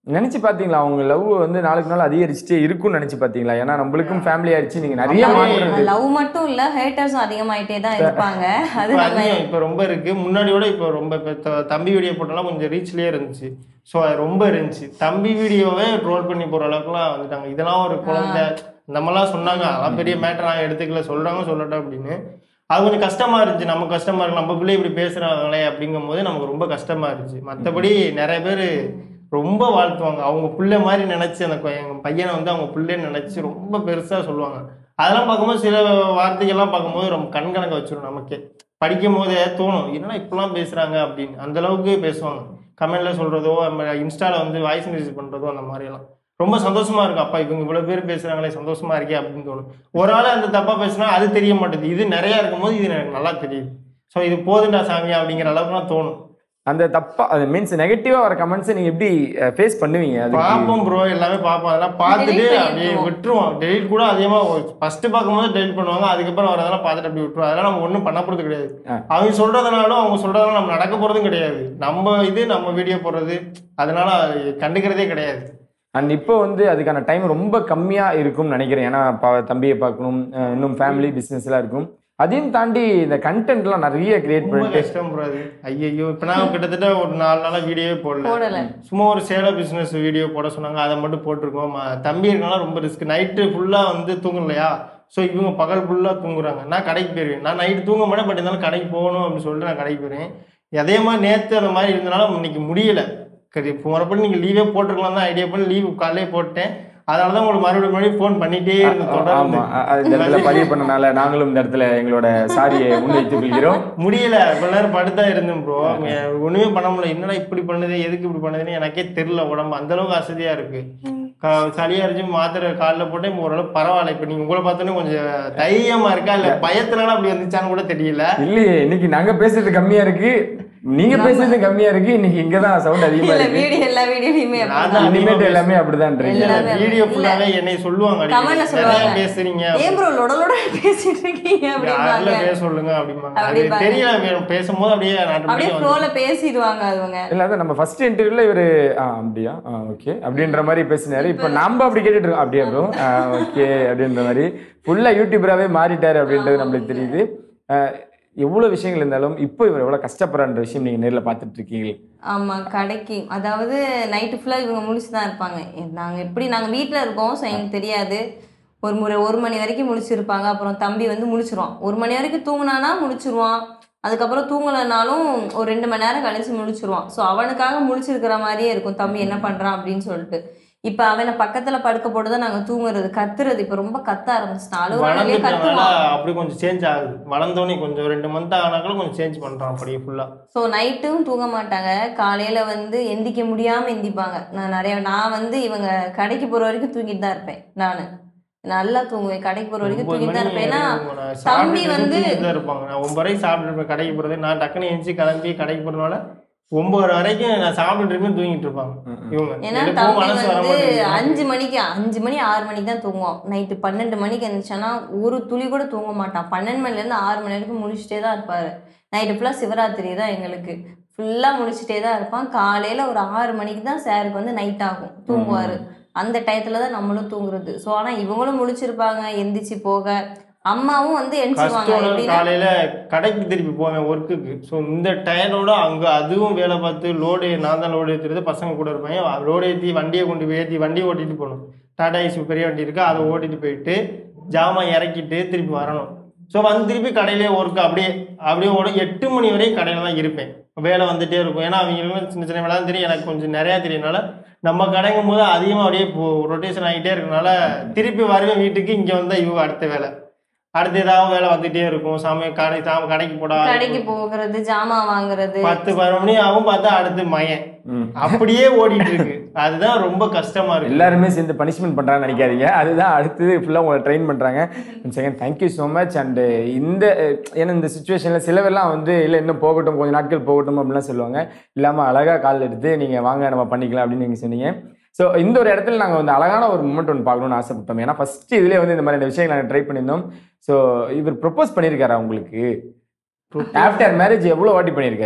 நினைச்சு பாத்தீங்களா அவங்க லவ் வந்து நாளுக்கு நாள் அதிகரிச்சுட்டே இருக்கும்னு நினைச்சு பாத்தீங்களா? ஏன்னா நம்மளுக்கும் ஃபேமிலி ஆயிடுச்சு, நீங்க நிறைய மாற்றம். லவ் மட்டும் இல்ல, ஹேட்டர்ஸும் அதிகமாயிட்டே தான் இருப்பாங்க. அது இப்ப ரொம்ப இருக்கு. முன்னாடி விட இப்ப ரொம்ப தம்பி வீடியோ போட்டோம்னா கொஞ்சம் ரீச்லயே இருந்துச்சு. ஸோ அது ரொம்ப இருந்துச்சு. தம்பி வீடியோவே ட்ரோல் பண்ணி போற அளவுக்குலாம் வந்துட்டாங்க. இதெல்லாம் ஒரு குழந்தை இந்த மாதிரிலாம் சொன்னாங்க. அதெல்லாம் பெரிய மேட்டர் நான் எடுத்துக்கல, சொல்றாங்க சொல்லட்டும் அப்படின்னு. அது கொஞ்சம் கஷ்டமா இருந்துச்சு. நம்ம கஷ்டமா இருக்கு, நம்ம பிள்ளை இப்படி பேசுறாங்களே அப்படிங்கும் போது நமக்கு ரொம்ப கஷ்டமா இருந்துச்சு. மற்றபடி நிறைய பேர் ரொம்ப வாழ்த்துவாங்க. அவங்க பிள்ளை மாதிரி நினைச்சு அந்த எங்க பையனை வந்து அவங்க பிள்ளைன்னு நினைச்சு ரொம்ப பெருசா சொல்லுவாங்க. அதெல்லாம் பார்க்கும்போது சில வார்த்தைகள்லாம் பார்க்கும்போது ரொம்ப கண்கணக்க வச்சிடும். நமக்கே படிக்கும் போதே தோணும், என்னன்னா இப்பெல்லாம் பேசுறாங்க அப்படின்னு. அந்த அளவுக்கு பேசுவாங்க. கமெண்ட்ல சொல்றதோ, நம்ம இன்ஸ்டால வந்து வாய்ஸ் மெசேஜ் பண்றதோ, அந்த மாதிரி எல்லாம் ரொம்ப சந்தோஷமா இருக்கும். அப்பா இவங்க இவ்வளவு பேர் பேசுறாங்களே, சந்தோஷமா இருக்கே அப்படின்னு தோணும். ஒரு ஆள் அந்த தப்பா பேசினா அது தெரிய மாட்டேது. இது நிறைய இருக்கும் போது இது எனக்கு நல்லா தெரியுது. ஸோ இது போதுண்டா சாமி அப்படிங்கிற அளவுக்குலாம் தோணும். அந்த தப்பா அது மீன்ஸ் நெகட்டிவா வர கமெண்ட்ஸ் நீங்க எப்படி ஃபேஸ் பண்ணுவீங்க? பார்ப்போம் ப்ரோ, எல்லாமே பார்ப்போம். அதெல்லாம் பார்த்துட்டு அப்படியே விட்டுருவோம். டெலிட் கூட அதிகமா ஃபர்ஸ்ட் பார்க்கும்போது டெலிட் பண்ணுவாங்க. அதுக்கப்புறம் வரதெல்லாம் பார்த்துட்டு அப்படி விட்டுருவோம். அதெல்லாம் நம்ம ஒன்றும் பண்ண போறது கிடையாது. அவங்க சொல்றதுனாலும் அவங்க சொல்றதுனால நம்ம நடக்க போறதும் கிடையாது. நம்ம இது நம்ம வீடியோ போடுறது, அதனால கண்டுக்கிறதே கிடையாது. அண்ட் இப்போ வந்து அதுக்கான டைம் ரொம்ப கம்மியா இருக்கும்னு நினைக்கிறேன். ஏன்னா தம்பியை பார்க்கணும், இன்னும் ஃபேமிலி பிசினஸ் எல்லாம் இருக்கும். அதையும் தாண்டி இந்த கண்டென்ட் எல்லாம் நிறைய கிரியேட் பண்ணிட்டு கஷ்டம் போறாது. ஐயோ இப்ப நான் கிட்டத்தட்ட ஒரு நாலு நாளா வீடியோவே போடல. சும்மா ஒரு சேல பிசினஸ் வீடியோ போட சொன்னாங்க, அதை மட்டும் போட்டிருக்கோம். தம்பி இருக்கனால ரொம்ப ரிஸ்க். நைட்டு ஃபுல்லா வந்து தூங்கலையா, ஸோ இவங்க பகல் ஃபுல்லா தூங்குறாங்க. நான் கடைக்கு போயிருவேன். நான் நைட்டு தூங்க மாட்டேன், பட் இருந்தாலும் கடைக்கு போகணும் அப்படின்னு சொல்லிட்டு நான் கடைக்கு போயிருவேன். அதே மாதிரி நேற்று அந்த மாதிரி இருந்தனால இன்னைக்கு முடியல. இப்போ மறுபடி நீங்க லீவே போட்டுருக்கலாம் தான் ஐடியா பண்ணி லீவு காலையிலே போட்டேன். அதனாலதான் உங்களுக்கு மறுபடியும் மறுபடியும் போன் பண்ணிட்டே இருந்தோம். பதிவு பண்ணனால நாங்களும் இந்த இடத்துல எங்களோட சாரியை முன்வைத்துக் கொள்கிறோம். முடியல, இவ்வளவு நேரம் படுத்தா இருந்தோம் ப்ரோ. ஒண்ணுமே பண்ண முடியல. என்னடா இப்படி பண்ணுது, எதுக்கு இப்படி பண்ணுதுன்னு எனக்கே தெரியல. உடம்பு அந்த அளவுக்கு அசதியா இருக்கு. சளியா இருந்துச்சு, மாத்திரை காலில் போட்டு இப்போ ஓரளவு பரவாயில்ல. இப்ப நீங்க உங்களை பார்த்தோன்னே கொஞ்சம் தைரியமா இருக்கா, இல்ல பயத்தினால அப்படி வந்துச்சான்னு கூட தெரியல. இல்லையே, இன்னைக்கு நாங்க பேசுறது கம்மியா இருக்கு, நீங்க பேசுறது கம்மியா இருக்கு. இன்னைக்கு இங்கதான் சவுண்ட் அதிகமா இருக்கு. வீடியோ எல்லா வீடியோலயுமே இனிமேட் எல்லாமே அப்படிதான்றீங்க. வீடியோ ஃபுல்லாவே என்னை சொல்லுவாங்க, கமெண்ட்ல சொல்லுவாங்க, பேசுறீங்க ஏன் ப்ரோ லொட லொட பேசிட்டு இருக்கீங்க அப்படிம்பாங்க. பேச சொல்லுங்க அப்படிம்பாங்க. அது தெரியல, பேசும்போது அப்படியே அப்படியே ஃப்ளோல பேசிடுவாங்க அவங்க. இல்ல அத நம்ம ஃபர்ஸ்ட் இன்டர்வியூல இவரு அப்படியா ஓகே அப்படின்ற மாதிரி பேசினாரு. இப்ப நம்ம அப்படி கேட்டுட்டு இருக்கோம், அப்படியா ப்ரோ ஓகே அப்படின்ற மாதிரி ஃபுல்லா யூடியூபராகவே மாறிட்டாரு அப்படின்றது நம்மளுக்கு தெரியுது. எவ்வளவு விஷயங்கள் இருந்தாலும் இப்போ இவர் எவ்வளவு கஷ்டப்படுறான்ற விஷயம் நீங்க நேரில் பார்த்துட்டு இருக்கீங்க. ஆமா, கடைக்கு அதாவது நைட்டு ஃபுல்லா இவங்க முழிச்சுதான் இருப்பாங்க. நாங்க எப்படி நாங்க வீட்டுல இருக்கோம், ஸோ எங்களுக்கு தெரியாது. ஒரு முறை ஒரு மணி வரைக்கும் முழிச்சிருப்பாங்க. அப்புறம் தம்பி வந்து முழிச்சிருவான். ஒரு மணி வரைக்கும் தூங்கினானா முழிச்சிருவான். அதுக்கப்புறம் தூங்கலைனாலும் ஒரு ரெண்டு மணி நேரம் கழிச்சு முழிச்சிருவான். ஸோ அவனுக்காக முழிச்சிருக்கிற மாதிரியே இருக்கும் தம்பி என்ன பண்றான் அப்படின்னு சொல்லிட்டு. இப்ப அவனை பக்கத்துல படுக்க போட்டுதான் நாங்க தூங்குறது, கத்துறது. இப்ப ரொம்ப கத்த ஆரம்பிச்சிட்டான். அப்படி கொஞ்சம் சேஞ்ச் ஆகுது. வளர்ந்தோடனே கொஞ்சம் ரெண்டு மந்த் ஆனாலும் கொஞ்சம் சேஞ்ச் பண்றான் அப்படியே ஃபுல்லா. ஸோ நைட்டும் தூங்க மாட்டாங்க. காலையில வந்து எந்திக்க முடியாம எந்திப்பாங்க. நான் நிறைய நான் வந்து இவங்க கடைக்கு போற வரைக்கும் தூங்கிட்டு தான் இருப்பேன். நானு நல்லா தூங்குவேன். கடைக்கு போற வரைக்கும் தூங்கிட்டு தான் இருப்பேன். ஏன்னா தம்பி வந்து இருப்பாங்க. நான் ஒன்பது வரைக்கும் சாப்பிட்டு இருப்பேன் கடைக்கு போறது. நான் டக்குனு எழுந்து கிளம்பி கடைக்கு போறதுனால ஒன்பது வரைக்கும் நான் சாப்பிட்டு இருக்கேன், தூங்கிட்டு இருப்பாங்க இவங்க. ஏன்னா தம்பி வந்து அஞ்சு மணிக்கு அஞ்சு மணி ஆறு மணிக்கு தான் தூங்குவோம். நைட்டு பன்னெண்டு மணிக்கு இருந்துச்சுன்னா ஒரு துளி கூட தூங்க மாட்டான். பன்னெண்டு மணில இருந்து ஆறு மணி வரைக்கும் முடிச்சுட்டே தான் இருப்பாரு. நைட்டு ஃபுல்லா சிவராத்திரி தான் எங்களுக்கு, ஃபுல்லா முடிச்சுட்டே தான் இருப்பான். காலையில ஒரு ஆறு மணிக்கு தான் சாருக்கு வந்து நைட் ஆகும் தூங்குவாரு. அந்த டயத்துல தான் நம்மளும் தூங்குறது. ஸோ ஆனா இவங்களும் முடிச்சிருப்பாங்க எந்திரிச்சு போக. அம்மாவும் வந்து காலையில கடைக்கு திருப்பி போவேன் ஒர்க்குக்கு. ஸோ இந்த டயரோட அங்க அதுவும் வேலை பார்த்து லோடு நான் தான் லோடு ஏற்றுறது, பசங்க கூட இருப்பேன். லோடு ஏற்றி வண்டியை கொண்டு போய் ஏற்றி வண்டியை ஓட்டிட்டு போகணும். டாடா ஏசி பெரிய வண்டி இருக்கு, அதை ஓட்டிட்டு போயிட்டு ஜாமான் இறக்கிட்டு திருப்பி வரணும். ஸோ வந்து திருப்பி கடையிலே ஒர்க்கு அப்படியே அப்படியே ஓட எட்டு மணி வரையும் கடையில தான் இருப்பேன். வேலை வந்துட்டே இருக்கும். ஏன்னா அவங்களும் சின்ன சின்ன வேலை தான் தெரியும், எனக்கு கொஞ்சம் நிறையா தெரியனால நம்ம கடைங்கும் போது அதிகமாக அப்படியே ரொட்டேஷன் ஆகிட்டே இருக்கனால திருப்பி வருவேன் வீட்டுக்கு. இங்கே வந்தால் இவங்க அடுத்த வேலை அடுத்து ஏதாவது வேலை வந்துட்டே இருக்கும். சமயம் கடை சாம கடைக்கு போடா கடைக்கு போகிறது, ஜாமான் வாங்குறது, பத்து பதினொரு மணி ஆகும். பார்த்தா அடுத்து மயன் அப்படியே ஓடிட்டு இருக்கு. அதுதான் ரொம்ப கஷ்டமா இருக்கு. எல்லாருமே சேர்ந்து பனிஷ்மெண்ட் பண்றாங்கன்னு நினைக்காதீங்க. அதுதான் அடுத்தது ஃபுல்லா உங்களை ட்ரெயின் பண்றாங்க. Second thank you so much. And இந்த ஏன்னா இந்த சுச்சுவேஷன்ல சிலவெல்லாம் வந்து இல்லை இன்னும் போகட்டும் கொஞ்சம் நாட்கள் போகட்டும் அப்படின்லாம் சொல்லுவாங்க. இல்லாமல் அழகா கால் எடுத்து நீங்க வாங்க நம்ம பண்ணிக்கலாம் அப்படின்னு நீங்க சொன்னீங்க. ஸோ இந்த ஒரு இடத்துல நாங்கள் வந்து அழகான ஒரு மூமெண்ட் ஒன்று பார்க்கணும்னு ஆசைப்பட்டோம். ஏன்னா ஃபர்ஸ்ட் இதுலேயே வந்து இந்த மாதிரி விஷயங்கள் நாங்கள் ட்ரை பண்ணியிருந்தோம். ஸோ இவர் ப்ரொப்போஸ் பண்ணியிருக்காரா உங்களுக்கு? ஆஃப்டர் மேரேஜ் எவ்வளோ வாட்டி பண்ணியிருக்காரு?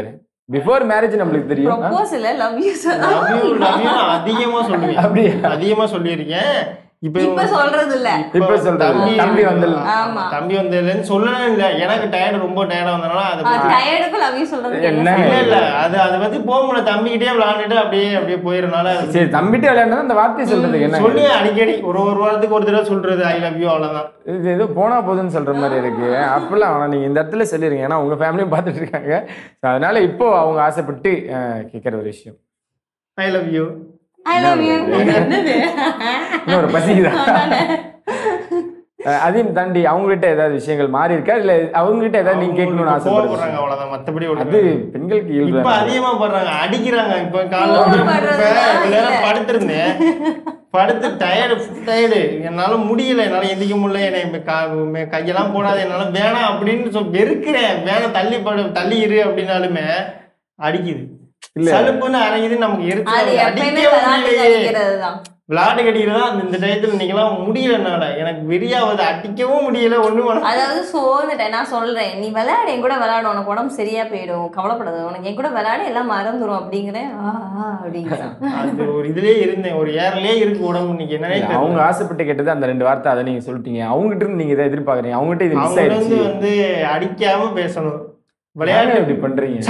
பிஃபோர் மேரேஜ் நம்மளுக்கு தெரியும். ப்ரொபோஸ் இல்ல love you love you love you அதிகமா சொல்லுவேன். அப்படியே அதிகமா சொல்லியிருக்கேன். இப்ப இப்ப சொல்றது இல்ல. இப்ப சொல்றது தம்பி வந்தல ஆமா தம்பி வந்ததுன்னு சொல்லவே இல்ல. எனக்கு டயர்ட் ரொம்ப டயர்டா வந்தனால அது டயர்டுக்கு லவ் யூ சொல்றது என்ன இல்ல இல்ல அது அதை பத்தி போக முடியல. தம்பிக்கிட்டே விளையாண்டுட்டு அப்படியே அப்படியே போயிருந்தனால சரி தம்பிட்டே விளையாண்டா அந்த வார்த்தையை சொல்றது என்ன சொல்லி அடிக்கடி ஒரு ஒரு வாரத்துக்கு ஒரு தடவை சொல்றது ஐ லவ் யூ அவ்வளவுதான். இது ஏதோ போனா போதுன்னு சொல்ற மாதிரி இருக்கு. அப்படிலாம் ஆனா நீங்க இந்த இடத்துல சொல்லிருங்க. ஏன்னா உங்க ஃபேமிலியும் பார்த்துட்டு இருக்காங்க. அதனால இப்போ அவங்க ஆசைப்பட்டு கேட்கற ஒரு விஷயம் I love you I love you என்னது இன்னொரு பசிக்குதான். அதையும் தாண்டி அவங்ககிட்ட ஏதாவது விஷயங்கள் மாறி இருக்கா இல்ல அவங்க கிட்ட ஏதாவது நீங்க கேட்கணும்னு ஆசைப்படுறாங்க அவ்வளவுதான். மத்தபடி அது பெண்களுக்கு இப்ப அதிகமா பண்றாங்க அடிக்கிறாங்க. இப்ப காலையில படுத்திருந்தேன் படுத்து டயர்டு டயர்டு என்னால முடியல என்னால எந்திக்க முடியல என்னை கையெல்லாம் போடாது என்னால வேணாம் அப்படின்னு சொல்லி வெறுக்கிறேன். வேணாம் தள்ளி படு தள்ளி இரு அப்படின்னாலுமே அடிக்குது. சலுப்புன்னு அரைக்குது நமக்கு எரிச்சு அடிக்க முடியலையே. விளையாட்டு கட்டிக்கிறதா இந்த டயத்துல நீங்களாம் முடியல. என்னால எனக்கு வெறியாவது அடிக்கவும் முடியல ஒண்ணு. அதாவது சோர்ந்துட்டேன். நான் சொல்றேன் நீ விளையாடு என் கூட விளையாடு உனக்கு உடம்பு சரியா போயிடும் கவலைப்படாது உனக்கு என் கூட விளையாடு எல்லாம் மறந்துடும் அப்படிங்கிறேன். அப்படிங்கிறேன் அது ஒரு இதுலயே இருந்தேன் ஒரு ஏர்லயே இருக்கு உடம்பு. இன்னைக்கு என்ன அவங்க ஆசைப்பட்டு கேட்டது அந்த ரெண்டு வார்த்தை அதை நீங்க சொல்லிட்டீங்க. அவங்ககிட்ட இருந்து நீங்க இதை எதிர்பார்க்கறீங்க. அவங்ககிட்ட இது மிஸ் ஆயிடுச்சு. வந்து அடிக்காம பேசணும். விளையாட்டு எப்படி பண்றீங்க?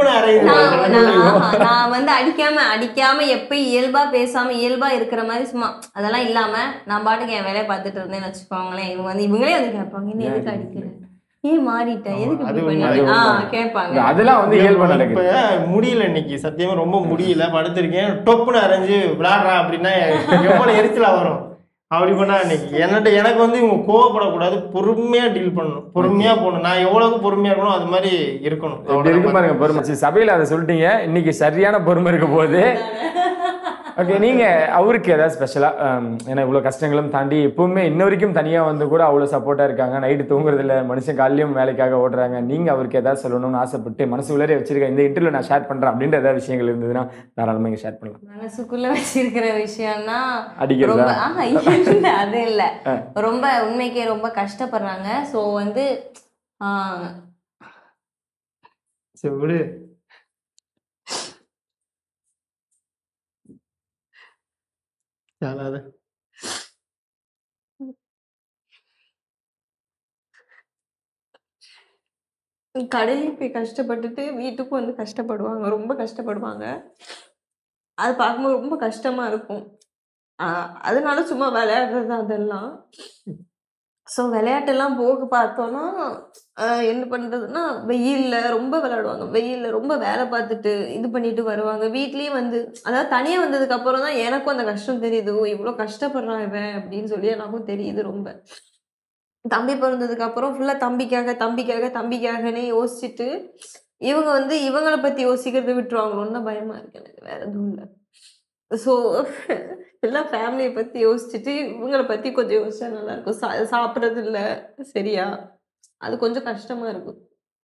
நான் வந்து அடிக்காம அடிக்காம எப்ப இயல்பா பேசாம இயல்பா இருக்கிற மாதிரி சும்மா அதெல்லாம் இல்லாம நான் பாட்டுக்கு என் வேலையை பார்த்துட்டு இருந்தேன்னு வச்சுக்கோங்களேன். இவங்க வந்து இவங்களே வந்து கேட்பாங்க என்ன எதுக்கு அடிக்கிற ஏன் மாறிட்டேன் எதுக்கு இப்படி பண்ணி கேட்பாங்க. அதெல்லாம் வந்து இயல்பா நடக்குது. முடியல இன்னைக்கு சத்தியமா ரொம்ப முடியல படுத்திருக்கேன். டொப்புன்னு அரைஞ்சு விளையாடுறா அப்படின்னா எவ்வளவு எரிச்சலா வரும். அப்படி பண்ணா இன்னைக்கு என்னட்ட எனக்கு வந்து இவங்க கோவப்படக்கூடாது. பொறுமையா டீல் பண்ணணும். பொறுமையா போகணும். நான் எவ்வளவு பொறுமையா இருக்கணும் அது மாதிரி இருக்கணும். இருக்கு பாருங்க பொறுமை. சபையில அதை சொல்லிட்டீங்க. இன்னைக்கு சரியான பொறுமை இருக்க போது. ஓகே நீங்க அவருக்கு ஏதாவது ஸ்பெஷலா ஏன்னா இவ்வளவு கஷ்டங்களும் தாண்டி எப்பவுமே இன்ன வரைக்கும் தனியா வந்து கூட அவ்வளவு சப்போர்ட்டா இருக்காங்க. நைட்டு தூங்குறது இல்லை மனுஷன் காலையும் வேலைக்காக ஓடுறாங்க. நீங்க அவருக்கு ஏதாவது சொல்லணும்னு ஆசைப்பட்டு மனசு உள்ளே வச்சிருக்கேன் இந்த இன்டர்வியூ நான் ஷேர் பண்றேன் அப்படின்ற ஏதாவது விஷயங்கள் இருந்ததுன்னா தாராளமா இங்க ஷேர் பண்ணலாம். மனசுக்குள்ள வச்சிருக்கிற விஷயம்னா அடிக்கிறதா அது இல்ல ரொம்ப உண்மைக்கே ரொம்ப கஷ்டப்படுறாங்க. ஸோ வந்து சரி கடையிலையும் போய் கஷ்டப்பட்டுட்டு வீட்டுக்கும் வந்து கஷ்டப்படுவாங்க. ரொம்ப கஷ்டப்படுவாங்க. அது பார்க்கும்போது ரொம்ப கஷ்டமா இருக்கும். அதனால சும்மா விளையாடுறது அதெல்லாம். ஸோ விளையாட்டெல்லாம் போக பார்த்தோன்னா என்ன பண்ணுறதுன்னா வெயிலில் ரொம்ப விளையாடுவாங்க. வெயிலில் ரொம்ப வேலை பார்த்துட்டு இது பண்ணிட்டு வருவாங்க. வீட்லேயும் வந்து அதாவது தனியாக வந்ததுக்கப்புறம் தான் எனக்கும் அந்த கஷ்டம் தெரியுது. இவ்வளோ கஷ்டப்படுறான் இவன் அப்படின்னு சொல்லி எனக்கும் தெரியுது. ரொம்ப தம்பி பிறந்ததுக்கு அப்புறம் ஃபுல்லாக தம்பிக்காக தம்பிக்காக தம்பிக்காகனே யோசிச்சுட்டு இவங்க வந்து இவங்களை பற்றி யோசிக்கிறத விட்டுருவாங்களோன்னு தான் பயமாக இருக்கு எனக்கு. வேற எதுவும் இல்லை. ஸோ எல்லாம் ஃபேமிலியை பற்றி யோசிச்சுட்டு இவங்களை பற்றி கொஞ்சம் யோசிச்சா நல்லாயிருக்கும். சா சாப்பிட்றது இல்லை சரியா அது கொஞ்சம் கஷ்டமாக இருக்கும்.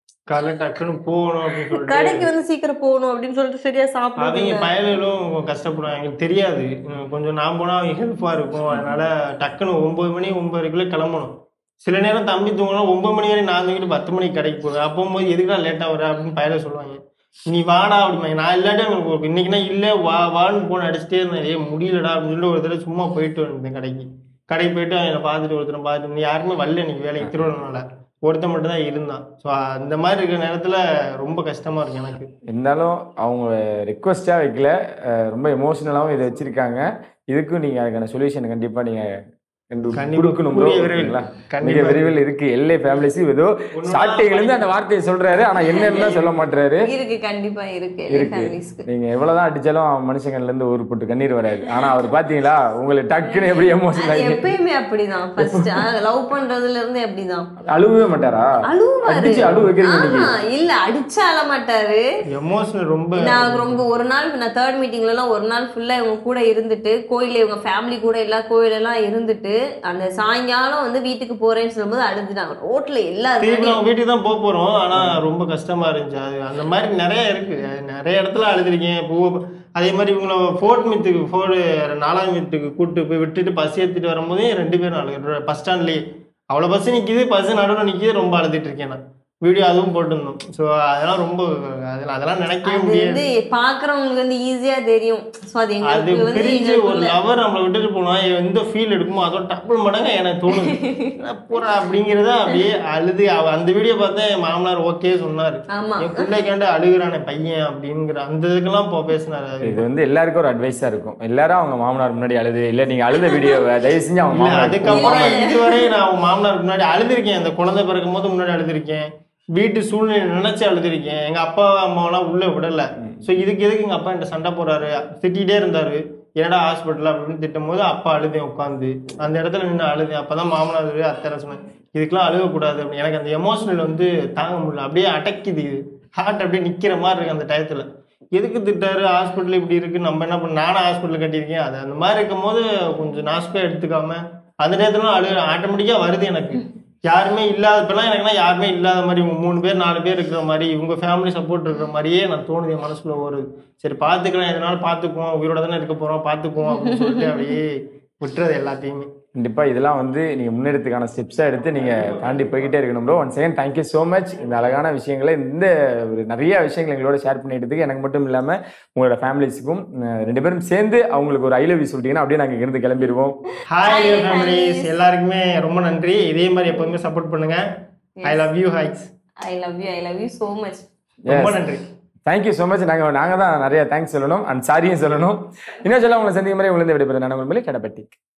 கடைக்கு வந்து சீக்கிரம் போகணும் அப்படின்னு சொல்லிட்டு சரியா சாப்பிடுவாங்க. அவங்க பயலும் கஷ்டப்படுவாங்க. எங்களுக்கு தெரியாது கொஞ்சம் நான் போனால் அவங்க ஹெல்ப்பாக இருக்கும். அதனால டக்குன்னு ஒன்பது மணி ஒன்பதுக்குள்ளே கிளம்பணும். சில நேரம் தம்பி தூங்கினா ஒன்பது மணி வரையும் நான் தூங்கிட்டு பத்து மணிக்கு கடைக்கு போவேன். அப்போ போது எதுக்குலாம் லேட்டாக வர அப்படின்னு பயல சொல்லுவாங்க. நீ வாடா அப்படிமா நான் இல்லாட்டி அவங்களுக்கு இன்னைக்குன்னா இல்லை வா வான்னு போன அடிச்சுட்டே இருந்தேன். ஏ முடியலடா அப்படின்னு சொல்லிட்டு ஒரு தடவை சும்மா போயிட்டு வந்தேன் கடைக்கு. கடைக்கு போயிட்டு அவனை பார்த்துட்டு ஒருத்தனை பார்த்துட்டு நீ யாருமே வரல இன்னைக்கு வேலைக்கு திருவண்ணாமலை ஒருத்தன் மட்டும் தான் இருந்தான். ஸோ அந்த மாதிரி இருக்கிற நேரத்தில் ரொம்ப கஷ்டமா இருக்கு எனக்கு. இருந்தாலும் அவங்க ரெக்வஸ்டா வைக்கல ரொம்ப எமோஷனலாகவும் இதை வச்சிருக்காங்க. இதுக்கும் நீங்க அதுக்கான சொல்யூஷன் கண்டிப்பா நீங்க விரைவில் இருக்கு. எல்லை ஃபேமிலிஸ் ஏதோ ஸ்டார்டிங்ல இருந்து அந்த வார்த்தையை சொல்றாரு. ஆனா என்னன்னு சொல்ல மாட்டாரு. இருக்கு கண்டிப்பா இருக்கு இருக்கு. நீங்க எவ்வளவுதான் அடிச்சாலும் மனுஷங்கள்ல இருந்து ஒரு பொட்டு கண்ணீர் வராது. ஆனா அவர் பாத்தீங்களா உங்களுக்கு டக்குன்னு எப்படி எமோஷனல் ஆகி எப்பயுமே அப்படிதான். ஃபர்ஸ்ட் லவ் பண்றதுல இருந்து அப்படிதான். அழுவவே மாட்டாரா? அடிச்சு அழுவ வைக்கிறீங்க. இல்ல அடிச்சு அழ மாட்டாரு. எமோஷனல் ரொம்ப நான் ரொம்ப ஒரு நாள் நான் தேர்ட் மீட்டிங்ல எல்லாம் ஒரு நாள் ஃபுல்லா இவங்க கூட இருந்துட்டு கோயில இவங்க ஃபேமிலி கூட எல்லா கோயில எல்லாம் இருந்துட்டு அந்த சாயங்காலம் வந்து வீட்டுக்கு போறேன்னு சொல்லும்போது அழுதுட்டாங்க ரோட்ல. எல்லாரும் வீட்டுக்கு தான் போக போறோம். ஆனா ரொம்ப கஷ்டமா இருந்துச்சு. அது அந்த மாதிரி நிறைய இருக்கு. நிறைய இடத்துல அழுதுருக்கேன். பூ அதே மாதிரி இவங்கள ஃபோர்ட் மீத்துக்கு ஃபோர்டு நாலாவது மீத்துக்கு கூப்பிட்டு போய் விட்டுட்டு பஸ் ஏற்றிட்டு வரும்போதே ரெண்டு பேரும் அழுது பஸ் ஸ்டாண்ட்லேயே. அவ்வளோ பஸ் நிற்கிது பஸ் நடுவில் நிற்கிது ரொம்ப அழுதுட்டு இருக்கேன் நான். வீடியோ அதுவும் போட்டிருந்தோம். ஸோ அதெல்லாம் ரொம்ப அதெல்லாம் அதெல்லாம் நினைக்கவே அது முடியாது. வந்து பாக்குறவங்களுக்கு வந்து ஈஸியா தெரியும். ஸோ அது அது எங்களுக்கு வந்து பிரிஞ்சு ஒரு எங்களுக்குள்ள- லவர் நம்மளை விட்டுட்டு போனா எந்த ஃபீல் எடுக்குமோ அதோட டபுள் மடங்கு எனக்கு தோணுது. என்ன போறா அப்படிங்கிறத அப்படியே அழுது அவ- அந்த வீடியோ பார்த்தா என் மாமனார் ஓகே சொன்னாரு. ஆமா என் பிள்ளைக்காண்டு அழுகுறானே பையன் அப்படிங்கிற அந்த இதுக்கெல்லாம் இப்போ பேசினாரு. இது வந்து எல்லாருக்கும் ஒரு அட்வைஸா இருக்கும். எல்லாரும் அவங்க மாமனார் முன்னாடி அழுது இல்ல நீங்க அழுத வீடியோவை தயவு செஞ்சு அவங்க இல்ல, மாமனார் அதுக்கப்புறம் இதுவரை நான் அவங்க மாமனாருக்கு முன்னாடி அழுதுருக்கேன். அந்த குழந்தை பிறக்கும் போது முன்னாடி அழுதுருக்கேன். வீட்டு சூழ்நிலை நினைச்சு அழுதுருக்கேன். எங்க அப்பா அம்மாவெல்லாம் உள்ள விடல. ஸோ இதுக்கு எதுக்கு எங்க அப்பா என்கிட்ட சண்டை போறாரு திட்டிகிட்டே இருந்தாரு. என்னடா ஹாஸ்பிட்டல் அப்படின்னு திட்டும் போது அப்பா அழுதேன் உட்காந்து அந்த இடத்துல நின்று அழுதேன். அப்பதான் மாமனார் அத்தை சொன்னேன் இதுக்கெல்லாம் அழுகக்கூடாது அப்படின்னு. எனக்கு அந்த எமோஷனல் வந்து தாங்க முடியல. அப்படியே அடைக்குது. ஹார்ட் அப்படியே நிக்கிற மாதிரி இருக்கு அந்த டயத்துல. எதுக்கு திட்டாரு ஹாஸ்பிட்டல் இப்படி இருக்கு நம்ம என்ன பண்ண நானும் ஹாஸ்பிட்டல் கட்டியிருக்கேன். அது அந்த மாதிரி இருக்கும் போது கொஞ்சம் நாஸ்பே எடுத்துக்காம அந்த நேரத்துல அழு ஆட்டோமேட்டிக்கா வருது எனக்கு. யாருமே இல்லாத இப்பெல்லாம் எனக்குன்னா யாருமே இல்லாத மாதிரி இவங்க மூணு பேர் நாலு பேர் இருக்கிற மாதிரி இவங்க ஃபேமிலி சப்போர்ட் இருக்கிற மாதிரியே நான் தோணுது என் மனசுல வருது. சரி பார்த்துக்கலாம் எதனால பார்த்துக்குவோம் உயிரோட தானே இருக்க போறோம் பார்த்துக்குவோம் அப்படின்னு சொல்லிட்டு அப்படியே விட்டுறது எல்லாத்தையுமே. கண்டிப்பா இதெல்லாம் வந்து நீங்க முன்னெடுத்துக்கான ஸ்டெப்ஸா எடுத்து நீங்க தாண்டி போய்கிட்டே இருக்கணும் bro. One second thank you so much. இந்த அழகான விஷயங்களை இந்த ஒரு நிறைய விஷயங்களை எங்களோட ஷேர் பண்ணிட்டதுக்கு எனக்கு மட்டும் இல்லாம உங்களோட ஃபேமிலிஸுக்கும் ரெண்டு பேரும் சேர்ந்து அவங்களுக்கு ஒரு ஐ லவ் யூ சொல்லிட்டீங்கன்னா அப்படியே நாங்கள் இருந்து கிளம்பிடுவோம். ஹாய் ஃபேமிலிஸ் எல்லாருக்குமே ரொம்ப நன்றி. இதே மாதிரி எப்பவுமே சப்போர்ட் பண்ணுங்க. I love you guys. I love you I love you so much. ரொம்ப நன்றி. Thank you so much. நாங்கள் நாங்கள் தான் நிறைய தேங்க்ஸ் சொல்லணும் அண்ட் சாரியும் சொல்லணும். இன்னும் சொல்ல உங்களை சந்திக்கும் மாதிரி உங்களுக்கு விடைபெறும் நான் உங்களை கடப்பட்டி.